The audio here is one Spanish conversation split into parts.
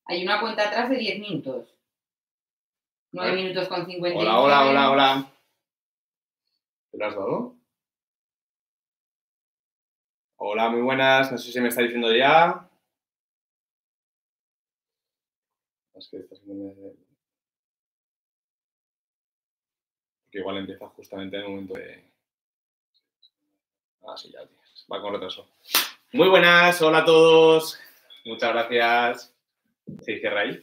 Hay una cuenta atrás de 10 minutos. 9 minutos con 59. Hola, hola, hola, hola. ¿Te lo has dado? Hola, muy buenas. No sé si me estáis viendo ya. Es que porque igual empieza justamente en el momento de... Ah, sí, ya tienes. Va con retraso. Muy buenas, hola a todos. Muchas gracias. ¿Se cierra ahí?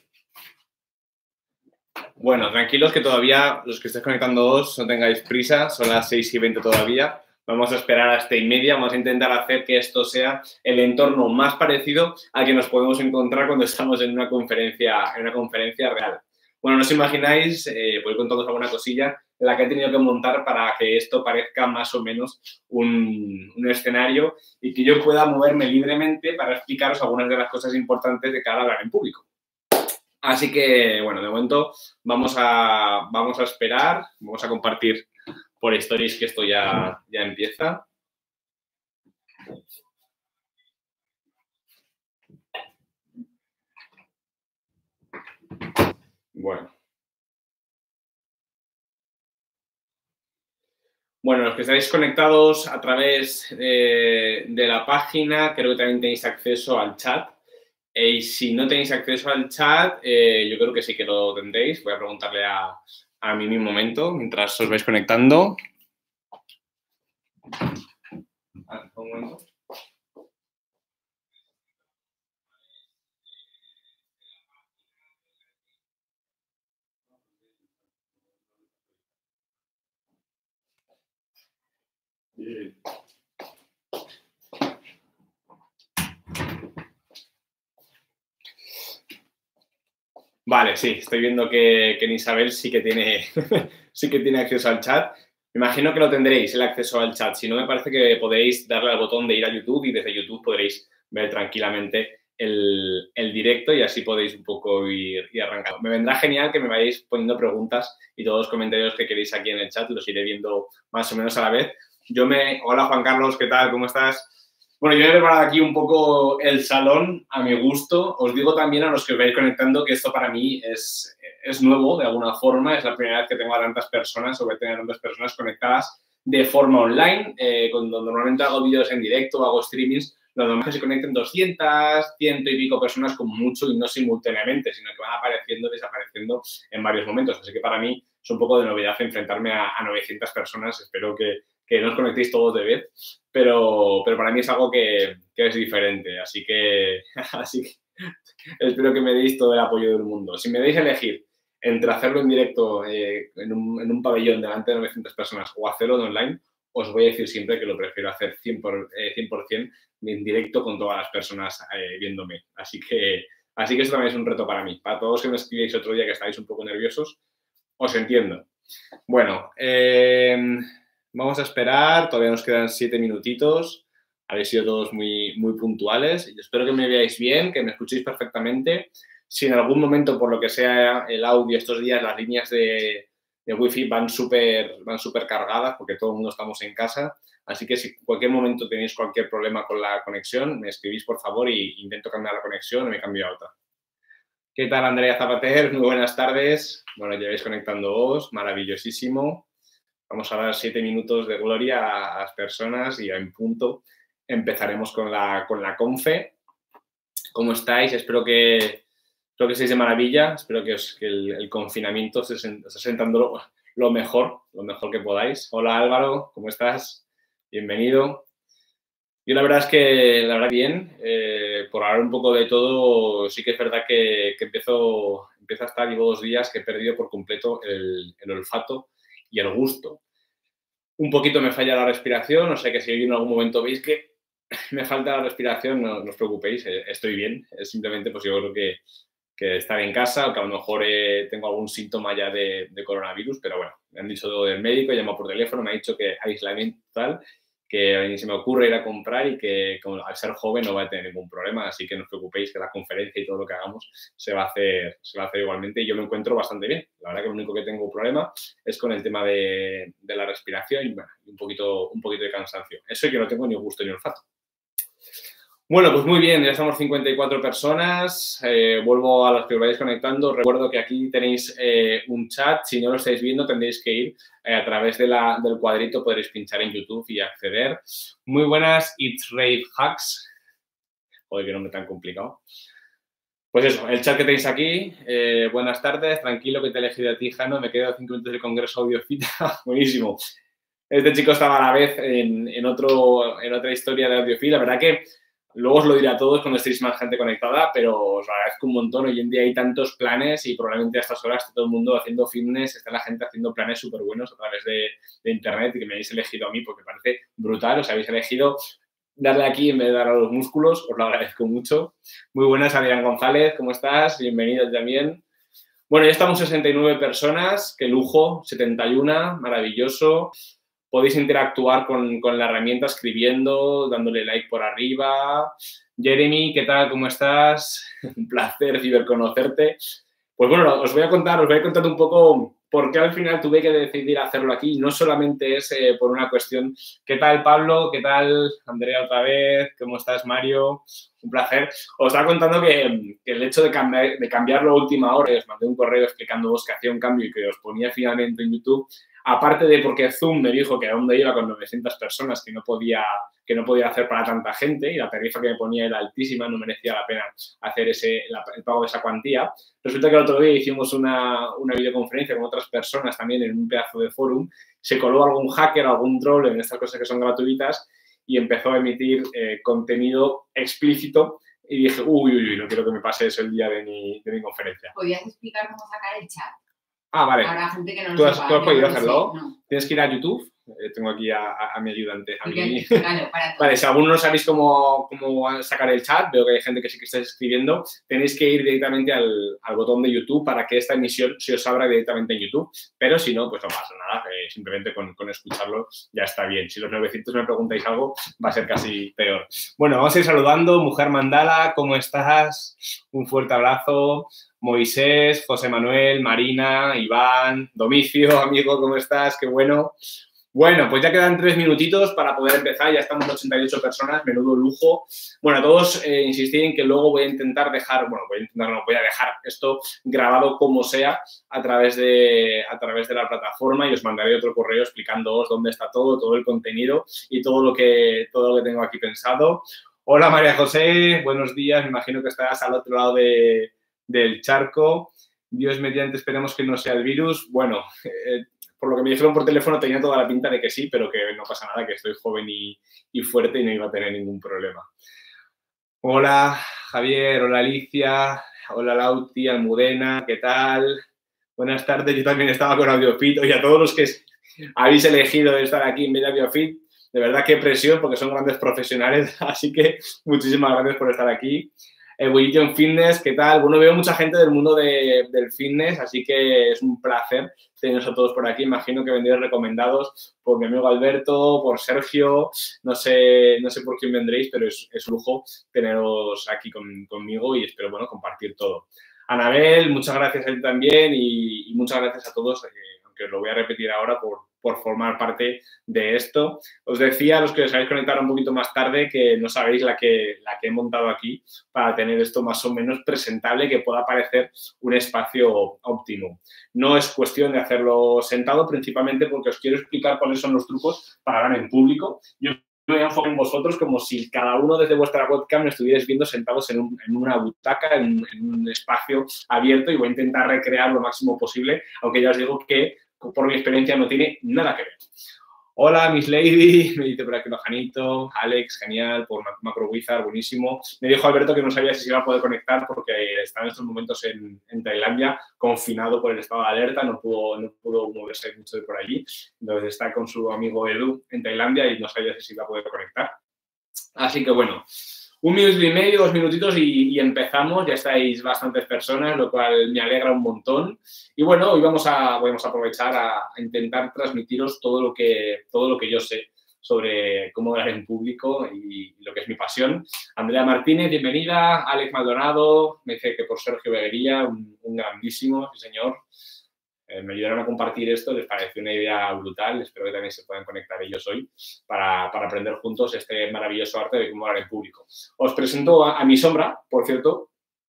Bueno, tranquilos que todavía, los que estéis conectándoos, no tengáis prisa. Son las 6:20 todavía. Vamos a esperar hasta y media. Vamos a intentar hacer que esto sea el entorno más parecido al que nos podemos encontrar cuando estamos en una conferencia real. Bueno, no os imagináis, voy contándoos alguna cosilla, la que he tenido que montar para que esto parezca más o menos un escenario y que yo pueda moverme libremente para explicaros algunas de las cosas importantes de cara a hablar en público. Así que, bueno, de momento vamos a esperar, vamos a compartir por stories que esto ya empieza. Bueno, los que estáis conectados a través de la página, creo que también tenéis acceso al chat. Y si no tenéis acceso al chat, yo creo que sí que lo tendréis. Voy a preguntarle a Mimi un momento mientras os vais conectando. Un momento. Vale, sí, estoy viendo que en Isabel sí que tiene, sí que tiene acceso al chat. Me imagino que lo tendréis, el acceso al chat. Si no, me parece que podéis darle al botón de ir a YouTube y desde YouTube podréis ver tranquilamente el directo y así podéis un poco ir arrancando. Me vendrá genial que me vayáis poniendo preguntas y todos los comentarios que queréis aquí en el chat los iré viendo más o menos a la vez. Hola Juan Carlos, ¿qué tal? ¿Cómo estás? Bueno, yo he preparado aquí un poco el salón a mi gusto. Os digo también a los que os vais conectando que esto para mí es nuevo de alguna forma. Es la primera vez que tengo a tantas personas o voy a tener tantas personas conectadas de forma online. Cuando normalmente hago vídeos en directo, hago streamings, lo normal es que se conecten 200, 100 y pico personas como mucho y no simultáneamente, sino que van apareciendo y desapareciendo en varios momentos. Así que para mí es un poco de novedad enfrentarme a 900 personas. Espero que no os conectéis todos de vez, pero para mí es algo que es diferente, así que espero que me deis todo el apoyo del mundo. Si me deis elegir entre hacerlo en directo en un pabellón delante de 900 personas o hacerlo en online, os voy a decir siempre que lo prefiero hacer 100% en directo con todas las personas viéndome. Así que eso también es un reto para mí. Para todos los que me escribís otro día que estáis un poco nerviosos, os entiendo. Bueno, vamos a esperar, todavía nos quedan 7 minutitos. Habéis sido todos muy, muy puntuales. Y espero que me veáis bien, que me escuchéis perfectamente. Si en algún momento, por lo que sea el audio estos días, las líneas de Wi-Fi van súper cargadas porque todo el mundo estamos en casa. Así que si en cualquier momento tenéis cualquier problema con la conexión, me escribís, por favor, y intento cambiar la conexión o me cambio a otra. ¿Qué tal, Andrea Zapater? Muy buenas tardes. Bueno, ya vais conectándoos, maravillosísimo. Vamos a dar 7 minutos de gloria a las personas y en punto empezaremos con la confe. ¿Cómo estáis? Espero que estéis de maravilla. Espero que el confinamiento os esté sentando lo mejor que podáis. Hola, Álvaro, ¿cómo estás? Bienvenido. Yo la verdad es que, bien, por hablar un poco de todo, sí que es verdad que empiezo a estar, llevo 2 días que he perdido por completo el olfato y el gusto. Un poquito me falla la respiración, o sea que si hoy en algún momento veis que me falta la respiración, no os preocupéis, estoy bien. Es simplemente, pues yo creo que estar en casa, o que a lo mejor tengo algún síntoma ya de coronavirus, pero bueno, me han dicho del médico, he llamado por teléfono, me ha dicho que aislamiento total, que a mí se me ocurre ir a comprar y que como, al ser joven no va a tener ningún problema, así que no os preocupéis que la conferencia y todo lo que hagamos se va a hacer igualmente y yo me encuentro bastante bien. La verdad que lo único que tengo problema es con el tema de la respiración y bueno, un poquito de cansancio. Eso yo no tengo ni gusto ni olfato. Bueno, pues muy bien, ya estamos 54 personas. Vuelvo a los que os vayáis conectando. Recuerdo que aquí tenéis un chat. Si no lo estáis viendo, tendréis que ir a través del cuadrito. Podréis pinchar en YouTube y acceder. Muy buenas, It's Rave Hacks. Joder, qué nombre tan complicado. Pues eso, el chat que tenéis aquí. Buenas tardes, tranquilo que te he elegido a ti, Jano. Me quedo 5 minutos del Congreso Audiofita. Buenísimo. Este chico estaba a la vez en otra historia de Audiofil. La verdad que luego os lo diré a todos cuando estéis más gente conectada, pero os lo agradezco un montón. Hoy en día hay tantos planes y probablemente a estas horas está todo el mundo haciendo fitness, está la gente haciendo planes súper buenos a través de internet y que me habéis elegido a mí porque me parece brutal. Os habéis elegido darle aquí en vez de dar a los músculos. Os lo agradezco mucho. Muy buenas, Adrián González. ¿Cómo estás? Bienvenido también. Bueno, ya estamos 69 personas. Qué lujo. 71. Maravilloso. Podéis interactuar con la herramienta escribiendo, dándole like por arriba. Jeremy, ¿qué tal? ¿Cómo estás? Un placer ciberconocerte. Pues bueno, os voy a contar un poco por qué al final tuve que decidir hacerlo aquí. No solamente es por una cuestión. ¿Qué tal, Pablo? ¿Qué tal, Andrea, otra vez? ¿Cómo estás, Mario? Un placer. Os estaba contando que el hecho de cambiarlo a última hora, os mandé un correo explicándoos que hacía un cambio y que os ponía finalmente en YouTube, aparte de porque Zoom me dijo que aún iba con 900 personas que no podía hacer para tanta gente y la tarifa que me ponía era altísima, no merecía la pena hacer el pago de esa cuantía. Resulta que el otro día hicimos una videoconferencia con otras personas también en un pedazo de forum, se coló algún hacker, algún troll en estas cosas que son gratuitas y empezó a emitir contenido explícito y dije, uy, no quiero que me pase eso el día de mi conferencia. ¿Podrías explicar cómo sacar el chat? Ah, vale. Habrá gente que no lo ¿Tú has sepa, podido hacerlo? No. Tienes que ir a YouTube. Tengo aquí a mi ayudante. Vale, si alguno no sabéis cómo sacar el chat, veo que hay gente que sí que estáis escribiendo, tenéis que ir directamente al botón de YouTube para que esta emisión se os abra directamente en YouTube. Pero si no, pues no pasa nada. Simplemente con escucharlo ya está bien. Si los 900 me preguntáis algo, va a ser casi peor. Bueno, vamos a ir saludando. Mujer Mandala, ¿cómo estás? Un fuerte abrazo. Moisés, José Manuel, Marina, Iván, Domicio, amigo, ¿cómo estás? Qué bueno. Bueno, pues ya quedan 3 minutitos para poder empezar. Ya estamos 88 personas, menudo lujo. Bueno, a todos insistí en que luego voy a intentar dejar, voy a dejar esto grabado como sea a través de la plataforma y os mandaré otro correo explicándoos dónde está todo el contenido y todo lo que tengo aquí pensado. Hola, María José, buenos días. Me imagino que estarás al otro lado del charco. Dios mediante, esperemos que no sea el virus. Bueno, por lo que me dijeron por teléfono tenía toda la pinta de que sí, pero que no pasa nada, que estoy joven y fuerte y no iba a tener ningún problema. Hola, Javier. Hola, Alicia. Hola, Lauti, Almudena. ¿Qué tal? Buenas tardes. Yo también estaba con Audiofit. Y a todos los que habéis elegido estar aquí en medio de Audiofit, de verdad qué presión, porque son grandes profesionales. Así que muchísimas gracias por estar aquí. Evolution Fitness, ¿qué tal? Bueno, veo mucha gente del mundo del fitness, así que es un placer teneros a todos por aquí. Imagino que vendréis recomendados por mi amigo Alberto, por Sergio, no sé por quién vendréis, pero es un lujo teneros aquí conmigo y espero, bueno, compartir todo. Anabel, muchas gracias a él también y muchas gracias a todos, aunque os lo voy a repetir ahora por formar parte de esto. Os decía, a los que os habéis conectado un poquito más tarde, que no sabéis la que he montado aquí para tener esto más o menos presentable, que pueda parecer un espacio óptimo. No es cuestión de hacerlo sentado, principalmente porque os quiero explicar cuáles son los trucos para hablar en público. Yo me enfoco en vosotros como si cada uno desde vuestra webcam me estuvierais viendo sentados en una butaca, en un espacio abierto, y voy a intentar recrear lo máximo posible, aunque ya os digo que por mi experiencia no tiene nada que ver. Hola, Miss Lady, me dice por aquí Janito, Alex, genial, por Macro Wizard, buenísimo. Me dijo Alberto que no sabía si se iba a poder conectar porque está en estos momentos en Tailandia, confinado por el estado de alerta, no pudo moverse mucho de por allí. Entonces está con su amigo Edu en Tailandia y no sabía si se iba a poder conectar. Así que bueno, 1 minuto y medio, 2 minutitos y empezamos. Ya estáis bastantes personas, lo cual me alegra un montón. Y bueno, hoy vamos a aprovechar a intentar transmitiros todo lo que yo sé sobre cómo hablar en público y lo que es mi pasión. Andrea Martínez, bienvenida. Alex Maldonado, me dice que por Sergio Beguería, un grandísimo, sí señor. me ayudaron a compartir esto, les pareció una idea brutal, espero que también se puedan conectar ellos hoy para aprender juntos este maravilloso arte de cómo hablar en público. Os presento a mi sombra, por cierto,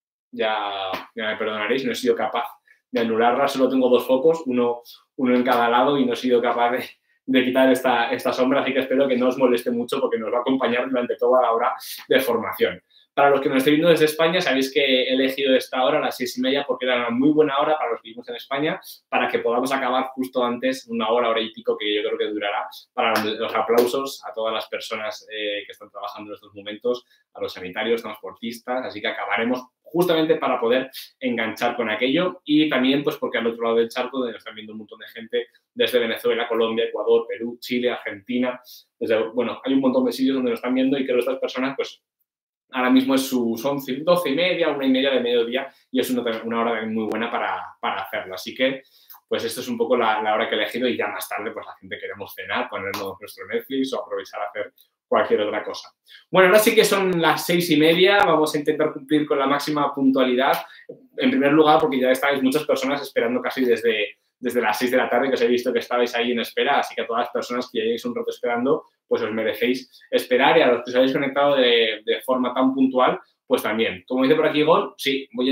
ya me perdonaréis, no he sido capaz de anularla, solo tengo 2 focos, uno en cada lado y no he sido capaz de quitar esta sombra, así que espero que no os moleste mucho porque nos va a acompañar durante toda la hora de formación. Para los que nos estéis viendo desde España, sabéis que he elegido esta hora, a las 6:30, porque era una muy buena hora para los que vivimos en España, para que podamos acabar justo antes, una hora y pico, que yo creo que durará, para los aplausos a todas las personas que están trabajando en estos momentos, a los sanitarios, transportistas, así que acabaremos justamente para poder enganchar con aquello y también pues porque al otro lado del charco donde nos están viendo un montón de gente desde Venezuela, Colombia, Ecuador, Perú, Chile, Argentina, bueno, hay un montón de sitios donde nos están viendo y creo que estas personas pues ahora mismo son 12:30, 1:30 de mediodía y es una hora muy buena para hacerlo. Así que, pues esto es un poco la hora que he elegido y ya más tarde, pues la gente queremos cenar, ponernos nuestro Netflix o aprovechar a hacer cualquier otra cosa. Bueno, ahora sí que son las 6:30, vamos a intentar cumplir con la máxima puntualidad. En primer lugar, porque ya estáis muchas personas esperando casi desde las 6 de la tarde, que os he visto que estabais ahí en espera, así que a todas las personas que lleguéis un rato esperando, pues os merecéis esperar y a los que os habéis conectado de forma tan puntual, pues también. Como dice por aquí Igor, sí, voy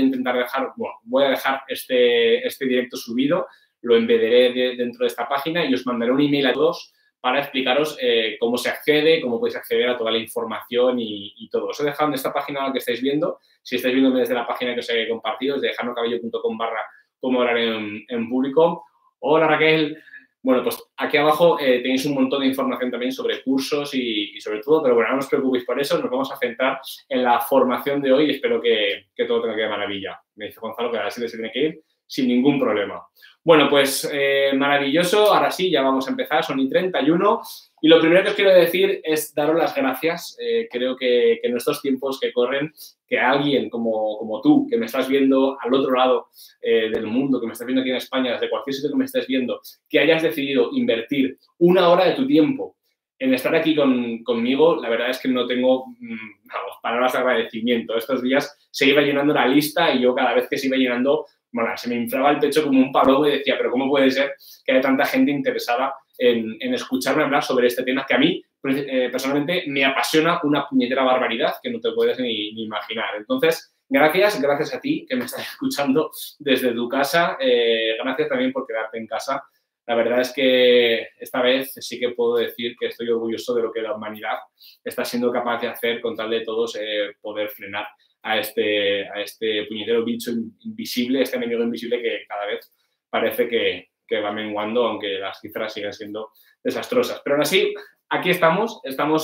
a dejar este directo subido, lo embedaré dentro de esta página y os mandaré un email a todos para explicaros cómo se accede, cómo podéis acceder a toda la información y todo. Os he dejado en esta página que estáis viendo, si estáis viendo desde la página que os he compartido, desde janocabello.com/cómo hablar en público. Hola Raquel. Bueno, pues aquí abajo tenéis un montón de información también sobre cursos y sobre todo, pero bueno, no os preocupéis por eso, nos vamos a centrar en la formación de hoy y espero que todo tenga que ir de maravilla. Me dice Gonzalo que a las 7 se tiene que ir sin ningún problema. Bueno, pues maravilloso, ahora sí, ya vamos a empezar, son y 31. Y lo primero que os quiero decir es daros las gracias. Creo que en estos tiempos que corren, que alguien como tú, que me estás viendo al otro lado del mundo, que me estás viendo aquí en España, desde cualquier sitio que me estés viendo, que hayas decidido invertir 1 hora de tu tiempo en estar aquí conmigo, la verdad es que no tengo palabras de agradecimiento. Estos días se iba llenando la lista y yo cada vez que se iba llenando, bueno, se me inflaba el pecho como un palomo y decía, pero ¿cómo puede ser que haya tanta gente interesada en escucharme hablar sobre este tema que a mí, personalmente, me apasiona una puñetera barbaridad que no te puedes ni imaginar? Entonces, gracias a ti que me estás escuchando desde tu casa. Gracias también por quedarte en casa. La verdad es que esta vez sí que puedo decir que estoy orgulloso de lo que la humanidad está siendo capaz de hacer con tal de todos poder frenar a este puñetero bicho invisible, este enemigo invisible que cada vez parece que va menguando, aunque las cifras siguen siendo desastrosas. Pero aún así, aquí estamos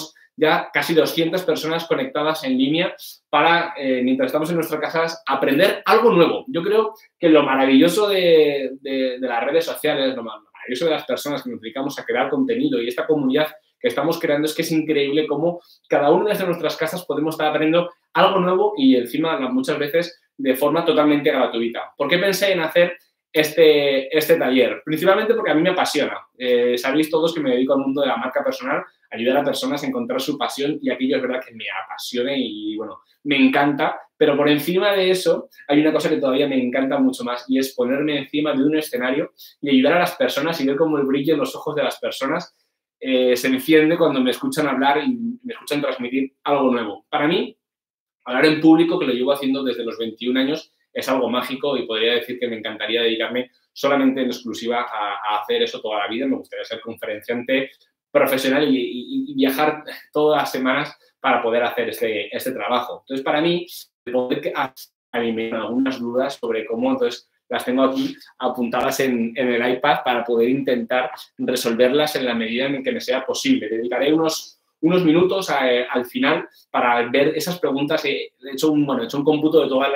ya casi 200 personas conectadas en línea para, mientras estamos en nuestras casas, aprender algo nuevo. Yo creo que lo maravilloso de las redes sociales, lo maravilloso de las personas que nos dedicamos a crear contenido y esta comunidad que estamos creando es que es increíble cómo cada uno desde nuestras casas podemos estar aprendiendo algo nuevo y encima muchas veces de forma totalmente gratuita. ¿Por qué pensé en hacer este taller? Principalmente porque a mí me apasiona. Sabéis todos que me dedico al mundo de la marca personal, ayudar a personas a encontrar su pasión y aquello es verdad que me apasiona y, bueno, me encanta. Pero por encima de eso hay una cosa que todavía me encanta mucho más y es ponerme encima de un escenario y ayudar a las personas y ver cómo el brillo en los ojos de las personas se enciende cuando me escuchan hablar y me escuchan transmitir algo nuevo. Para mí, hablar en público, que lo llevo haciendo desde los 21 años, es algo mágico y podría decir que me encantaría dedicarme solamente en exclusiva a hacer eso toda la vida. Me gustaría ser conferenciante profesional y viajar todas las semanas para poder hacer este trabajo. Entonces, para mí, poder animar algunas dudas sobre cómo, entonces, las tengo aquí apuntadas en el iPad para poder intentar resolverlas en la medida en que me sea posible. Dedicaré unos minutos al final para ver esas preguntas. He hecho un cómputo de todas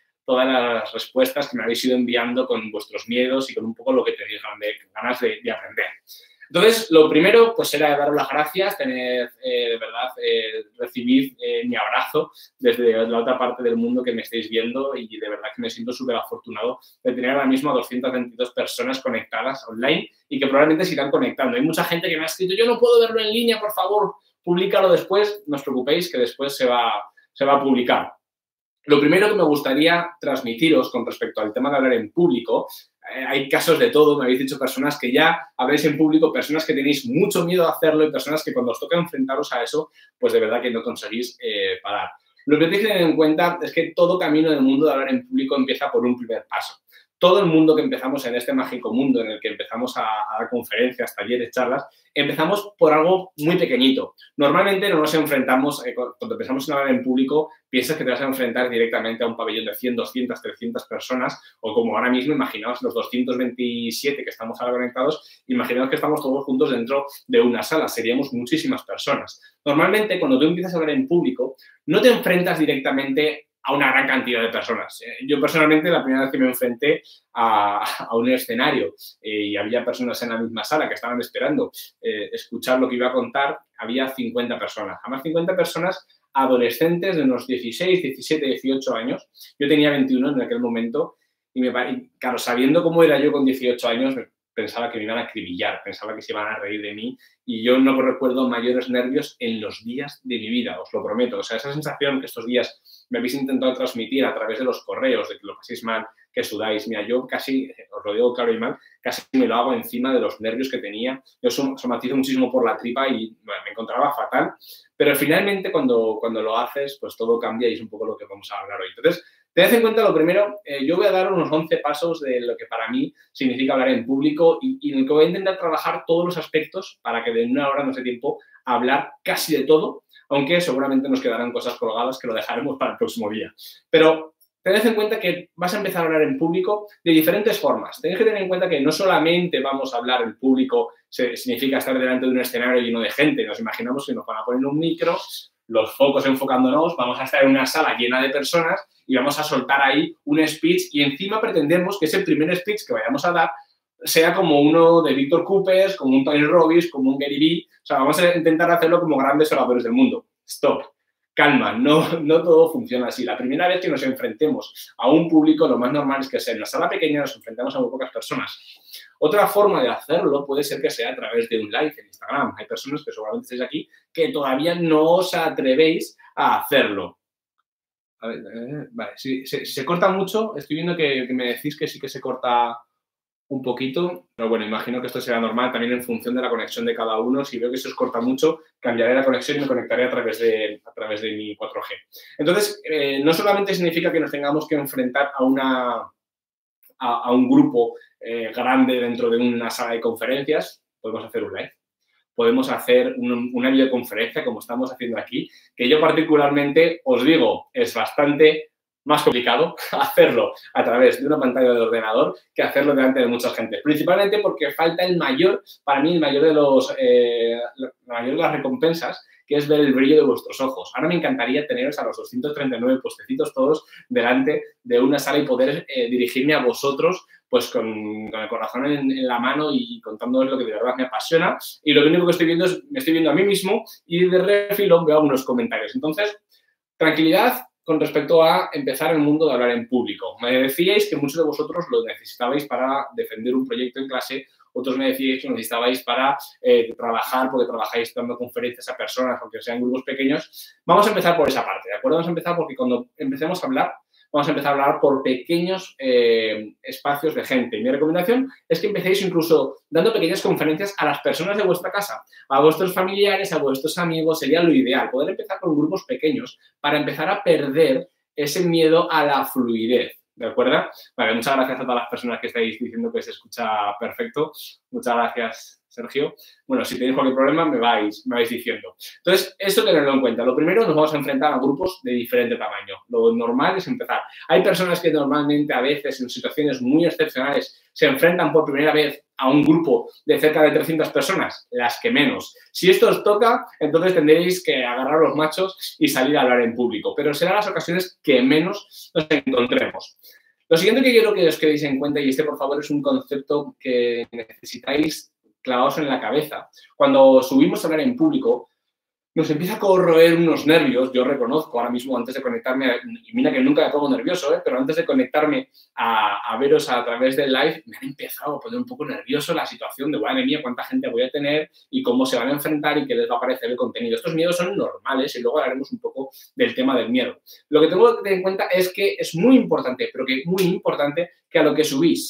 las respuestas que me habéis ido enviando con vuestros miedos y con un poco lo que tenéis ganas de aprender. Entonces, lo primero, pues era daros las gracias, de verdad, recibir mi abrazo desde la otra parte del mundo que me estáis viendo y de verdad que me siento súper afortunado de tener ahora mismo a 222 personas conectadas online y que probablemente se irán conectando. Hay mucha gente que me ha escrito, yo no puedo verlo en línea, por favor, públicalo después. No os preocupéis que después se va a publicar. Lo primero que me gustaría transmitiros con respecto al tema de hablar en público, hay casos de todo, me habéis dicho personas que ya habláis en público, personas que tenéis mucho miedo a hacerlo y personas que cuando os toca enfrentaros a eso, pues de verdad que no conseguís parar. Lo que tenéis que tener en cuenta es que todo camino en el mundo de hablar en público empieza por un primer paso. Todo el mundo que empezamos en este mágico mundo en el que empezamos a dar conferencias, talleres, charlas, empezamos por algo muy pequeñito. Normalmente no nos enfrentamos, cuando empezamos a hablar en público, piensas que te vas a enfrentar directamente a un pabellón de 100, 200, 300 personas, o como ahora mismo, imaginaos los 227 que estamos ahora conectados, imaginaos que estamos todos juntos dentro de una sala, seríamos muchísimas personas. Normalmente, cuando tú empiezas a hablar en público, no te enfrentas directamente a una gran cantidad de personas. Yo personalmente la primera vez que me enfrenté a un escenario y había personas en la misma sala que estaban esperando escuchar lo que iba a contar, había 50 personas. Además, 50 personas adolescentes de unos 16, 17, 18 años. Yo tenía 21 en aquel momento y claro, sabiendo cómo era yo con 18 años, pensaba que me iban a acribillar, pensaba que se iban a reír de mí y yo no recuerdo mayores nervios en los días de mi vida, os lo prometo. O sea, esa sensación que estos días me habéis intentado transmitir a través de los correos, de que lo paséis mal, que sudáis. Mira, yo casi, os lo digo claro y mal, casi me lo hago encima de los nervios que tenía. Yo somatizo muchísimo por la tripa y bueno, me encontraba fatal. Pero finalmente cuando lo haces, pues todo cambia y es un poco lo que vamos a hablar hoy. Entonces, tened en cuenta lo primero, yo voy a dar unos 11 pasos de lo que para mí significa hablar en público y en el que voy a intentar trabajar todos los aspectos para que de una hora nos dé tiempo a hablar casi de todo, aunque seguramente nos quedarán cosas colgadas que lo dejaremos para el próximo día. Pero tened en cuenta que vas a empezar a hablar en público de diferentes formas. Tenéis que tener en cuenta que no solamente vamos a hablar en público, significa estar delante de un escenario lleno de gente. Nos imaginamos que nos van a poner un micro, los focos enfocándonos, vamos a estar en una sala llena de personas y vamos a soltar ahí un speech y encima pretendemos que ese primer speech que vayamos a dar sea como uno de Víctor Coopers, como un Tony Robbins, como un Gary Vee. O sea, vamos a intentar hacerlo como grandes oradores del mundo. Stop. Calma, no todo funciona así. La primera vez que nos enfrentemos a un público, lo más normal es que sea en una sala pequeña, nos enfrentamos a muy pocas personas. Otra forma de hacerlo puede ser que sea a través de un live en Instagram. Hay personas que seguramente estáis aquí que todavía no os atrevéis a hacerlo. A ver, vale, si se corta mucho, estoy viendo que me decís que sí que se corta un poquito, pero bueno, imagino que esto será normal también en función de la conexión de cada uno. Si veo que se os corta mucho, cambiaré la conexión y me conectaré a través de mi 4G. Entonces, no solamente significa que nos tengamos que enfrentar a un grupo grande dentro de una sala de conferencias, podemos hacer un live. Podemos hacer una videoconferencia como estamos haciendo aquí, que yo particularmente os digo, es bastante más complicado hacerlo a través de una pantalla de ordenador que hacerlo delante de mucha gente. Principalmente porque falta para mí, el mayor de las recompensas, que es ver el brillo de vuestros ojos. Ahora me encantaría teneros a los 239 postecitos todos delante de una sala y poder dirigirme a vosotros pues con el corazón en la mano y contándoos lo que de verdad me apasiona. Y lo único que estoy viendo es, me estoy viendo a mí mismo y de refilón veo algunos comentarios. Entonces, tranquilidad con respecto a empezar el mundo de hablar en público. Me decíais que muchos de vosotros lo necesitabais para defender un proyecto en clase, otros me decíais que lo necesitabais para trabajar, porque trabajáis dando conferencias a personas, aunque sean grupos pequeños. Vamos a empezar por esa parte, ¿de acuerdo? Vamos a empezar porque cuando empecemos a hablar, vamos a empezar a hablar por pequeños espacios de gente. Y mi recomendación es que empecéis incluso dando pequeñas conferencias a las personas de vuestra casa, a vuestros familiares, a vuestros amigos. Sería lo ideal, poder empezar con grupos pequeños para empezar a perder ese miedo a la fluidez. ¿De acuerdo? Vale, muchas gracias a todas las personas que estáis diciendo que se escucha perfecto. Muchas gracias, Sergio. Bueno, si tenéis cualquier problema, me vais diciendo. Entonces, esto tenerlo en cuenta. Lo primero, nos vamos a enfrentar a grupos de diferente tamaño. Lo normal es empezar. Hay personas que normalmente, a veces, en situaciones muy excepcionales, se enfrentan por primera vez a un grupo de cerca de 300 personas, las que menos. Si esto os toca, entonces tendréis que agarrar los machos y salir a hablar en público. Pero serán las ocasiones que menos nos encontremos. Lo siguiente que quiero que os quedéis en cuenta, y por favor, es un concepto que necesitáis clavados en la cabeza. Cuando subimos a hablar en público, nos empieza a corroer unos nervios. Yo reconozco ahora mismo, antes de conectarme, y mira que nunca me pongo nervioso, pero antes de conectarme a veros a través del live, me han empezado a poner un poco nervioso la situación de, madre mía, cuánta gente voy a tener y cómo se van a enfrentar y qué les va a parecer el contenido. Estos miedos son normales y luego hablaremos un poco del tema del miedo. Lo que tengo que tener en cuenta es que es muy importante, pero que muy importante, que a lo que subís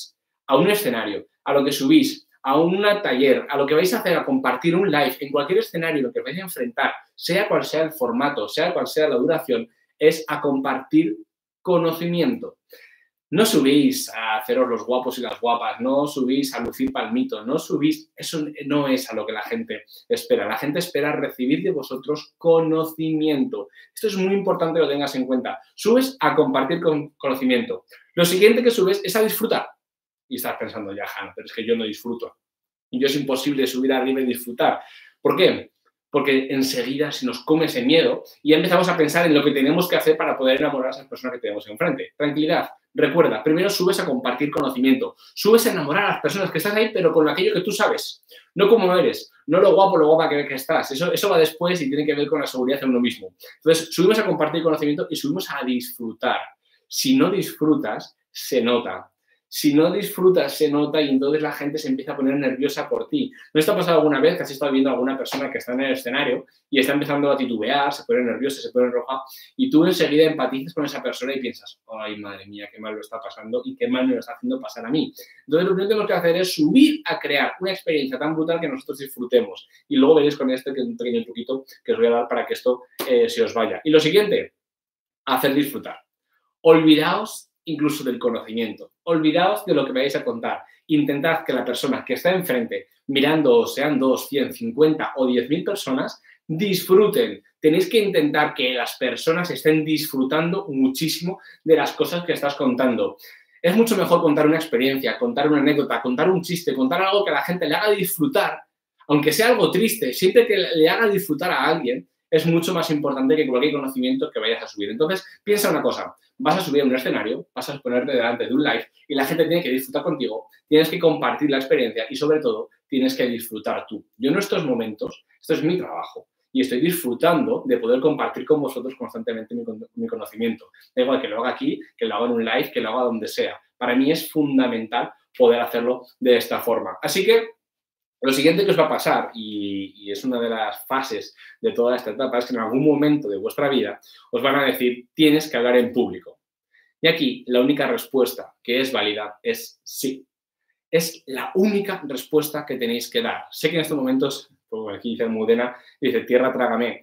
a un escenario, a lo que subís, a un taller, a lo que vais a hacer, a compartir un live, en cualquier escenario, lo que vais a enfrentar, sea cual sea el formato, sea cual sea la duración, es a compartir conocimiento. No subís a haceros los guapos y las guapas, no subís a lucir palmitos, no subís, eso no es a lo que la gente espera. La gente espera recibir de vosotros conocimiento. Esto es muy importante que lo tengas en cuenta. Subes a compartir conocimiento. Lo siguiente que subes es a disfrutar. Y estás pensando, ya, Jano, pero es que yo no disfruto. Y yo es imposible subir arriba y disfrutar. ¿Por qué? Porque enseguida se nos come ese miedo y empezamos a pensar en lo que tenemos que hacer para poder enamorar a esas personas que tenemos enfrente. Tranquilidad. Recuerda, primero subes a compartir conocimiento. Subes a enamorar a las personas que están ahí, pero con aquello que tú sabes. No como eres. No lo guapa que estás. Eso va después y tiene que ver con la seguridad en uno mismo. Entonces, subimos a compartir conocimiento y subimos a disfrutar. Si no disfrutas, se nota. Si no disfrutas, se nota y entonces la gente se empieza a poner nerviosa por ti. ¿No te ha pasado alguna vez que has estado viendo a alguna persona que está en el escenario y está empezando a titubear, se pone nerviosa, se pone roja y tú enseguida empatizas con esa persona y piensas, ay, madre mía, qué mal lo está pasando y qué mal me lo está haciendo pasar a mí? Entonces lo primero que tenemos que hacer es subir a crear una experiencia tan brutal que nosotros disfrutemos. Y luego veréis con este que es un pequeño truquito que os voy a dar para que esto se os vaya. Y lo siguiente, hacer disfrutar. Olvidaos incluso del conocimiento. Olvidaos de lo que vais a contar. Intentad que la persona que está enfrente, mirando, sean 2, 100, 50 o 10.000 personas, disfruten. Tenéis que intentar que las personas estén disfrutando muchísimo de las cosas que estás contando. Es mucho mejor contar una experiencia, contar una anécdota, contar un chiste, contar algo que a la gente le haga disfrutar, aunque sea algo triste, siempre que le haga disfrutar a alguien, es mucho más importante que cualquier conocimiento que vayas a subir. Entonces, piensa una cosa, vas a subir a un escenario, vas a ponerte delante de un live y la gente tiene que disfrutar contigo, tienes que compartir la experiencia y, sobre todo, tienes que disfrutar tú. Yo en estos momentos, esto es mi trabajo y estoy disfrutando de poder compartir con vosotros constantemente mi conocimiento. Da igual que lo haga aquí, que lo haga en un live, que lo haga donde sea. Para mí es fundamental poder hacerlo de esta forma. Así que, lo siguiente que os va a pasar, y es una de las fases de toda esta etapa, es que en algún momento de vuestra vida os van a decir, tienes que hablar en público. Y aquí la única respuesta que es válida es sí. Es la única respuesta que tenéis que dar. Sé que en estos momentos, como aquí dice Mudena, dice, tierra trágame.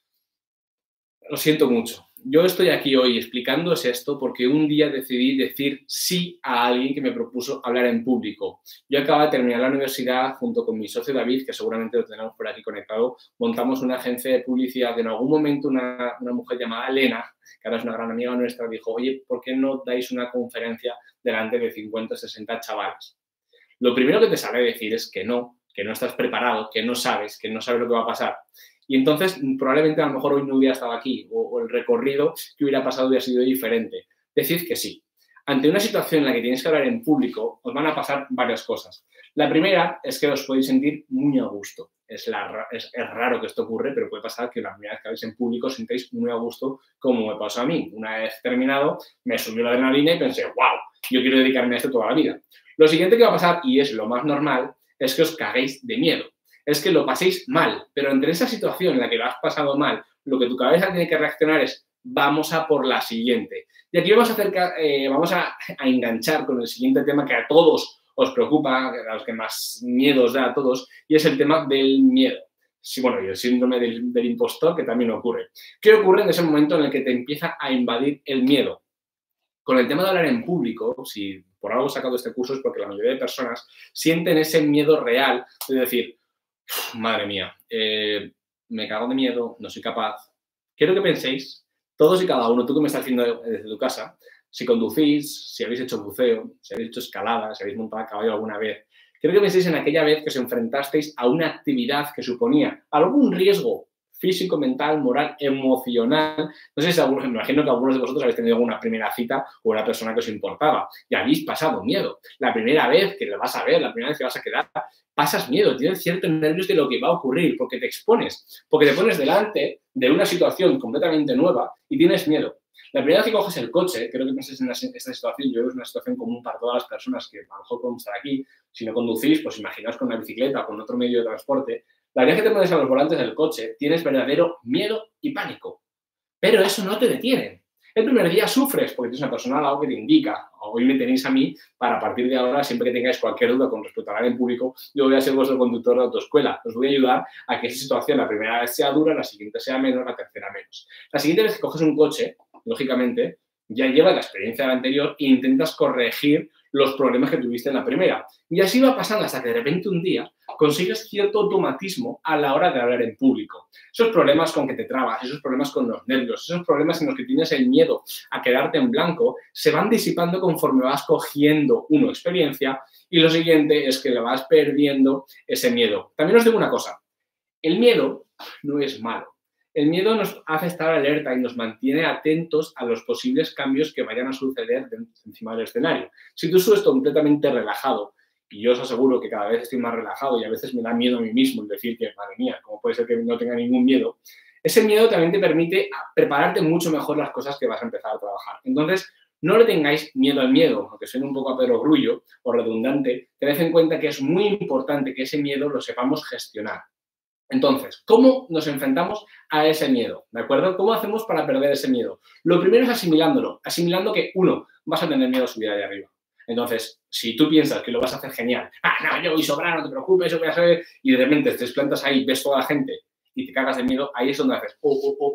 Lo siento mucho. Yo estoy aquí hoy explicándoos esto porque un día decidí decir sí a alguien que me propuso hablar en público. Yo acabo de terminar la universidad junto con mi socio David, que seguramente lo tenemos por aquí conectado. Montamos una agencia de publicidad. En algún momento una mujer llamada Elena, que ahora es una gran amiga nuestra, dijo, oye, ¿por qué no dais una conferencia delante de 50 o 60 chavales? Lo primero que te sale decir es que no estás preparado, que no sabes lo que va a pasar. Y entonces, probablemente a lo mejor hoy no hubiera estado aquí o el recorrido que hubiera pasado hubiera sido diferente. Decid que sí. Ante una situación en la que tienes que hablar en público, os van a pasar varias cosas. La primera es que os podéis sentir muy a gusto. Es raro que esto ocurre, pero puede pasar que la primera vez que habléis en público os sintáis muy a gusto, como me pasó a mí. Una vez terminado, me subió la adrenalina y pensé, wow, yo quiero dedicarme a esto toda la vida. Lo siguiente que va a pasar, y es lo más normal, es que os caguéis de miedo. Es que lo paséis mal, pero entre esa situación en la que lo has pasado mal, lo que tu cabeza tiene que reaccionar es vamos a por la siguiente. Y aquí vamos a enganchar con el siguiente tema que a todos os preocupa, a los que más miedo os da a todos, y es el tema del miedo. Sí, bueno, y el síndrome del impostor, que también ocurre. ¿Qué ocurre en ese momento en el que te empieza a invadir el miedo? Con el tema de hablar en público, si por algo he sacado este curso es porque la mayoría de personas sienten ese miedo real de decir, madre mía, me cago de miedo, no soy capaz. Quiero que penséis, todos y cada uno, tú que me estás haciendo desde tu casa, si conducís, si habéis hecho buceo, si habéis hecho escalada, si habéis montado a caballo alguna vez, quiero que penséis en aquella vez que os enfrentasteis a una actividad que suponía algún riesgo físico, mental, moral, emocional. No sé si me imagino que algunos de vosotros habéis tenido alguna primera cita con una persona que os importaba y habéis pasado miedo. La primera vez que lo vas a ver, la primera vez que vas a quedar, pasas miedo, tienes ciertos nervios de lo que va a ocurrir porque te expones, porque te pones delante de una situación completamente nueva y tienes miedo. La primera vez que coges el coche, creo que penséis en esta situación, yo creo que es una situación común para todas las personas que a lo mejor podemos estar aquí. Si no conducís, pues imaginaos con una bicicleta o con otro medio de transporte. La vez que te pones a los volantes del coche, tienes verdadero miedo y pánico. Pero eso no te detiene. El primer día sufres porque tienes una persona al lado que te indica. Hoy me tenéis a mí para, a partir de ahora, siempre que tengáis cualquier duda con respecto a hablar en público, yo voy a ser vuestro conductor de autoescuela. Os voy a ayudar a que esa situación la primera vez sea dura, la siguiente sea menos, la tercera menos. La siguiente vez que coges un coche, lógicamente, ya llevas la experiencia de la anterior e intentas corregir los problemas que tuviste en la primera. Y así va pasando hasta que de repente un día consigues cierto automatismo a la hora de hablar en público. Esos problemas con que te trabas, esos problemas con los nervios, esos problemas en los que tienes el miedo a quedarte en blanco, se van disipando conforme vas cogiendo, uno, experiencia, y lo siguiente es que le vas perdiendo ese miedo. También os digo una cosa, el miedo no es malo. El miedo nos hace estar alerta y nos mantiene atentos a los posibles cambios que vayan a suceder encima del escenario. Si tú subes completamente relajado, y yo os aseguro que cada vez estoy más relajado y a veces me da miedo a mí mismo el decir que, madre mía, ¿cómo puede ser que no tenga ningún miedo? Ese miedo también te permite prepararte mucho mejor las cosas que vas a empezar a trabajar. Entonces, no le tengáis miedo al miedo, aunque suene un poco a perogrullo o redundante, tened en cuenta que es muy importante que ese miedo lo sepamos gestionar. Entonces, ¿cómo nos enfrentamos a ese miedo? ¿De acuerdo? ¿Cómo hacemos para perder ese miedo? Lo primero es asimilándolo. Asimilando que, uno, vas a tener miedo a subir ahí arriba. Entonces, si tú piensas que lo vas a hacer genial, no, yo voy sobrado, no te preocupes, yo voy a hacer, y de repente te plantas ahí, ves toda la gente y te cagas de miedo, ahí es donde haces,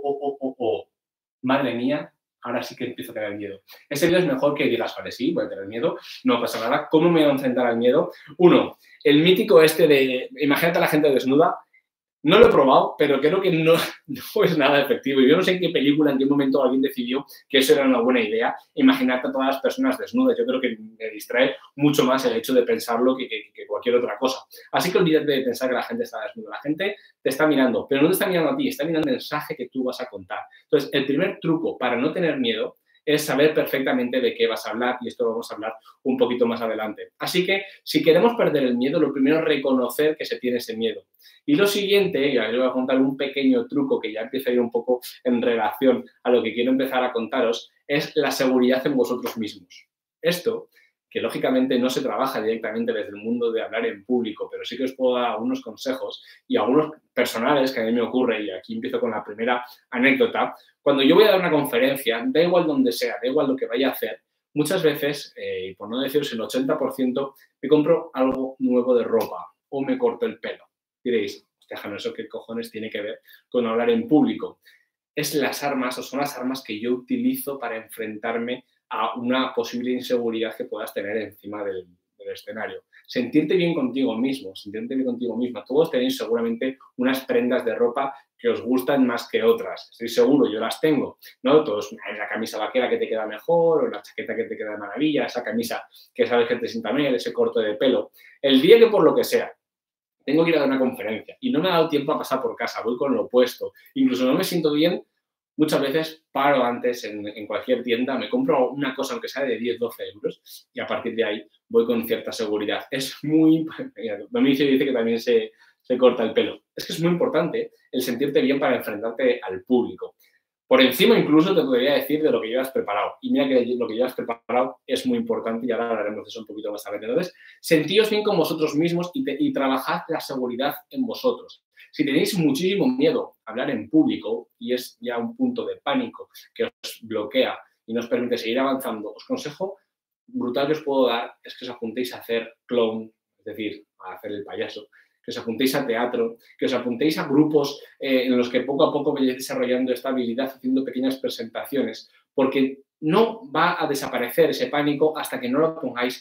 madre mía, ahora sí que empiezo a tener miedo. Ese miedo es mejor que digas, vale, sí, voy a tener miedo, no pasa nada. ¿Cómo me voy a enfrentar al miedo? Uno, el mítico este de, imagínate a la gente desnuda. No lo he probado, pero creo que no es nada efectivo. Yo no sé en qué película, en qué momento alguien decidió que eso era una buena idea. Imaginarte a todas las personas desnudas. Yo creo que me distrae mucho más el hecho de pensarlo que cualquier otra cosa. Así que olvídate de pensar que la gente está desnuda. La gente te está mirando, pero no te está mirando a ti, está mirando el mensaje que tú vas a contar. Entonces, el primer truco para no tener miedo es saber perfectamente de qué vas a hablar, y esto lo vamos a hablar un poquito más adelante. Así que, si queremos perder el miedo, lo primero es reconocer que se tiene ese miedo. Y lo siguiente, y ahora os voy a contar un pequeño truco que ya empieza a ir un poco en relación a lo que quiero empezar a contaros, es la seguridad en vosotros mismos. Esto, que lógicamente no se trabaja directamente desde el mundo de hablar en público, pero sí que os puedo dar algunos consejos y algunos personales que a mí me ocurre, y aquí empiezo con la primera anécdota. Cuando yo voy a dar una conferencia, da igual donde sea, da igual lo que vaya a hacer, muchas veces, y por no deciros el 80%, me compro algo nuevo de ropa o me corto el pelo. Diréis, hostia, ¿eso qué cojones tiene que ver con hablar en público? Es las armas, o son las armas que yo utilizo para enfrentarme a una posible inseguridad que puedas tener encima del escenario. Sentirte bien contigo mismo, sentirte bien contigo misma. Todos tenéis seguramente unas prendas de ropa que os gustan más que otras. Estoy seguro, yo las tengo, ¿no? Todos, la camisa vaquera que te queda mejor, o la chaqueta que te queda de maravilla, esa camisa que sabes que te sienta bien, ese corte de pelo. El día que por lo que sea tengo que ir a dar una conferencia y no me ha dado tiempo a pasar por casa, voy con lo opuesto, incluso no me siento bien, muchas veces paro antes en cualquier tienda, me compro una cosa aunque sea de 10, 12 euros y a partir de ahí voy con cierta seguridad. Es muy... Dominicio dice que también se corta el pelo. Es que es muy importante el sentirte bien para enfrentarte al público. Por encima incluso te podría decir de lo que llevas preparado. Y mira que lo que llevas preparado es muy importante y ahora hablaremos de eso un poquito más adelante. Entonces, sentíos bien con vosotros mismos y trabajad la seguridad en vosotros. Si tenéis muchísimo miedo a hablar en público y es ya un punto de pánico que os bloquea y no os permite seguir avanzando, os consejo brutal que os puedo dar es que os apuntéis a hacer clown, es decir, a hacer el payaso, que os apuntéis a teatro, que os apuntéis a grupos en los que poco a poco vayáis desarrollando esta habilidad haciendo pequeñas presentaciones, porque no va a desaparecer ese pánico hasta que no lo pongáis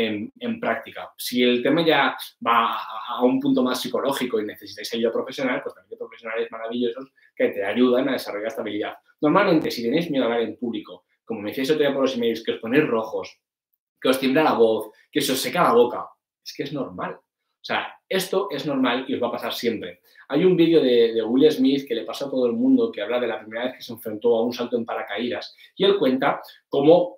en práctica. Si el tema ya va a un punto más psicológico y necesitáis ayuda profesional, pues también hay profesionales maravillosos que te ayudan a desarrollar esta habilidad. Normalmente, si tenéis miedo a hablar en público, como me decíais otro día por los emails, que os ponéis rojos, que os tiembla la voz, que se os seca la boca, es que es normal. O sea, esto es normal y os va a pasar siempre. Hay un vídeo de Will Smith que le pasó a todo el mundo que habla de la primera vez que se enfrentó a un salto en paracaídas y él cuenta cómo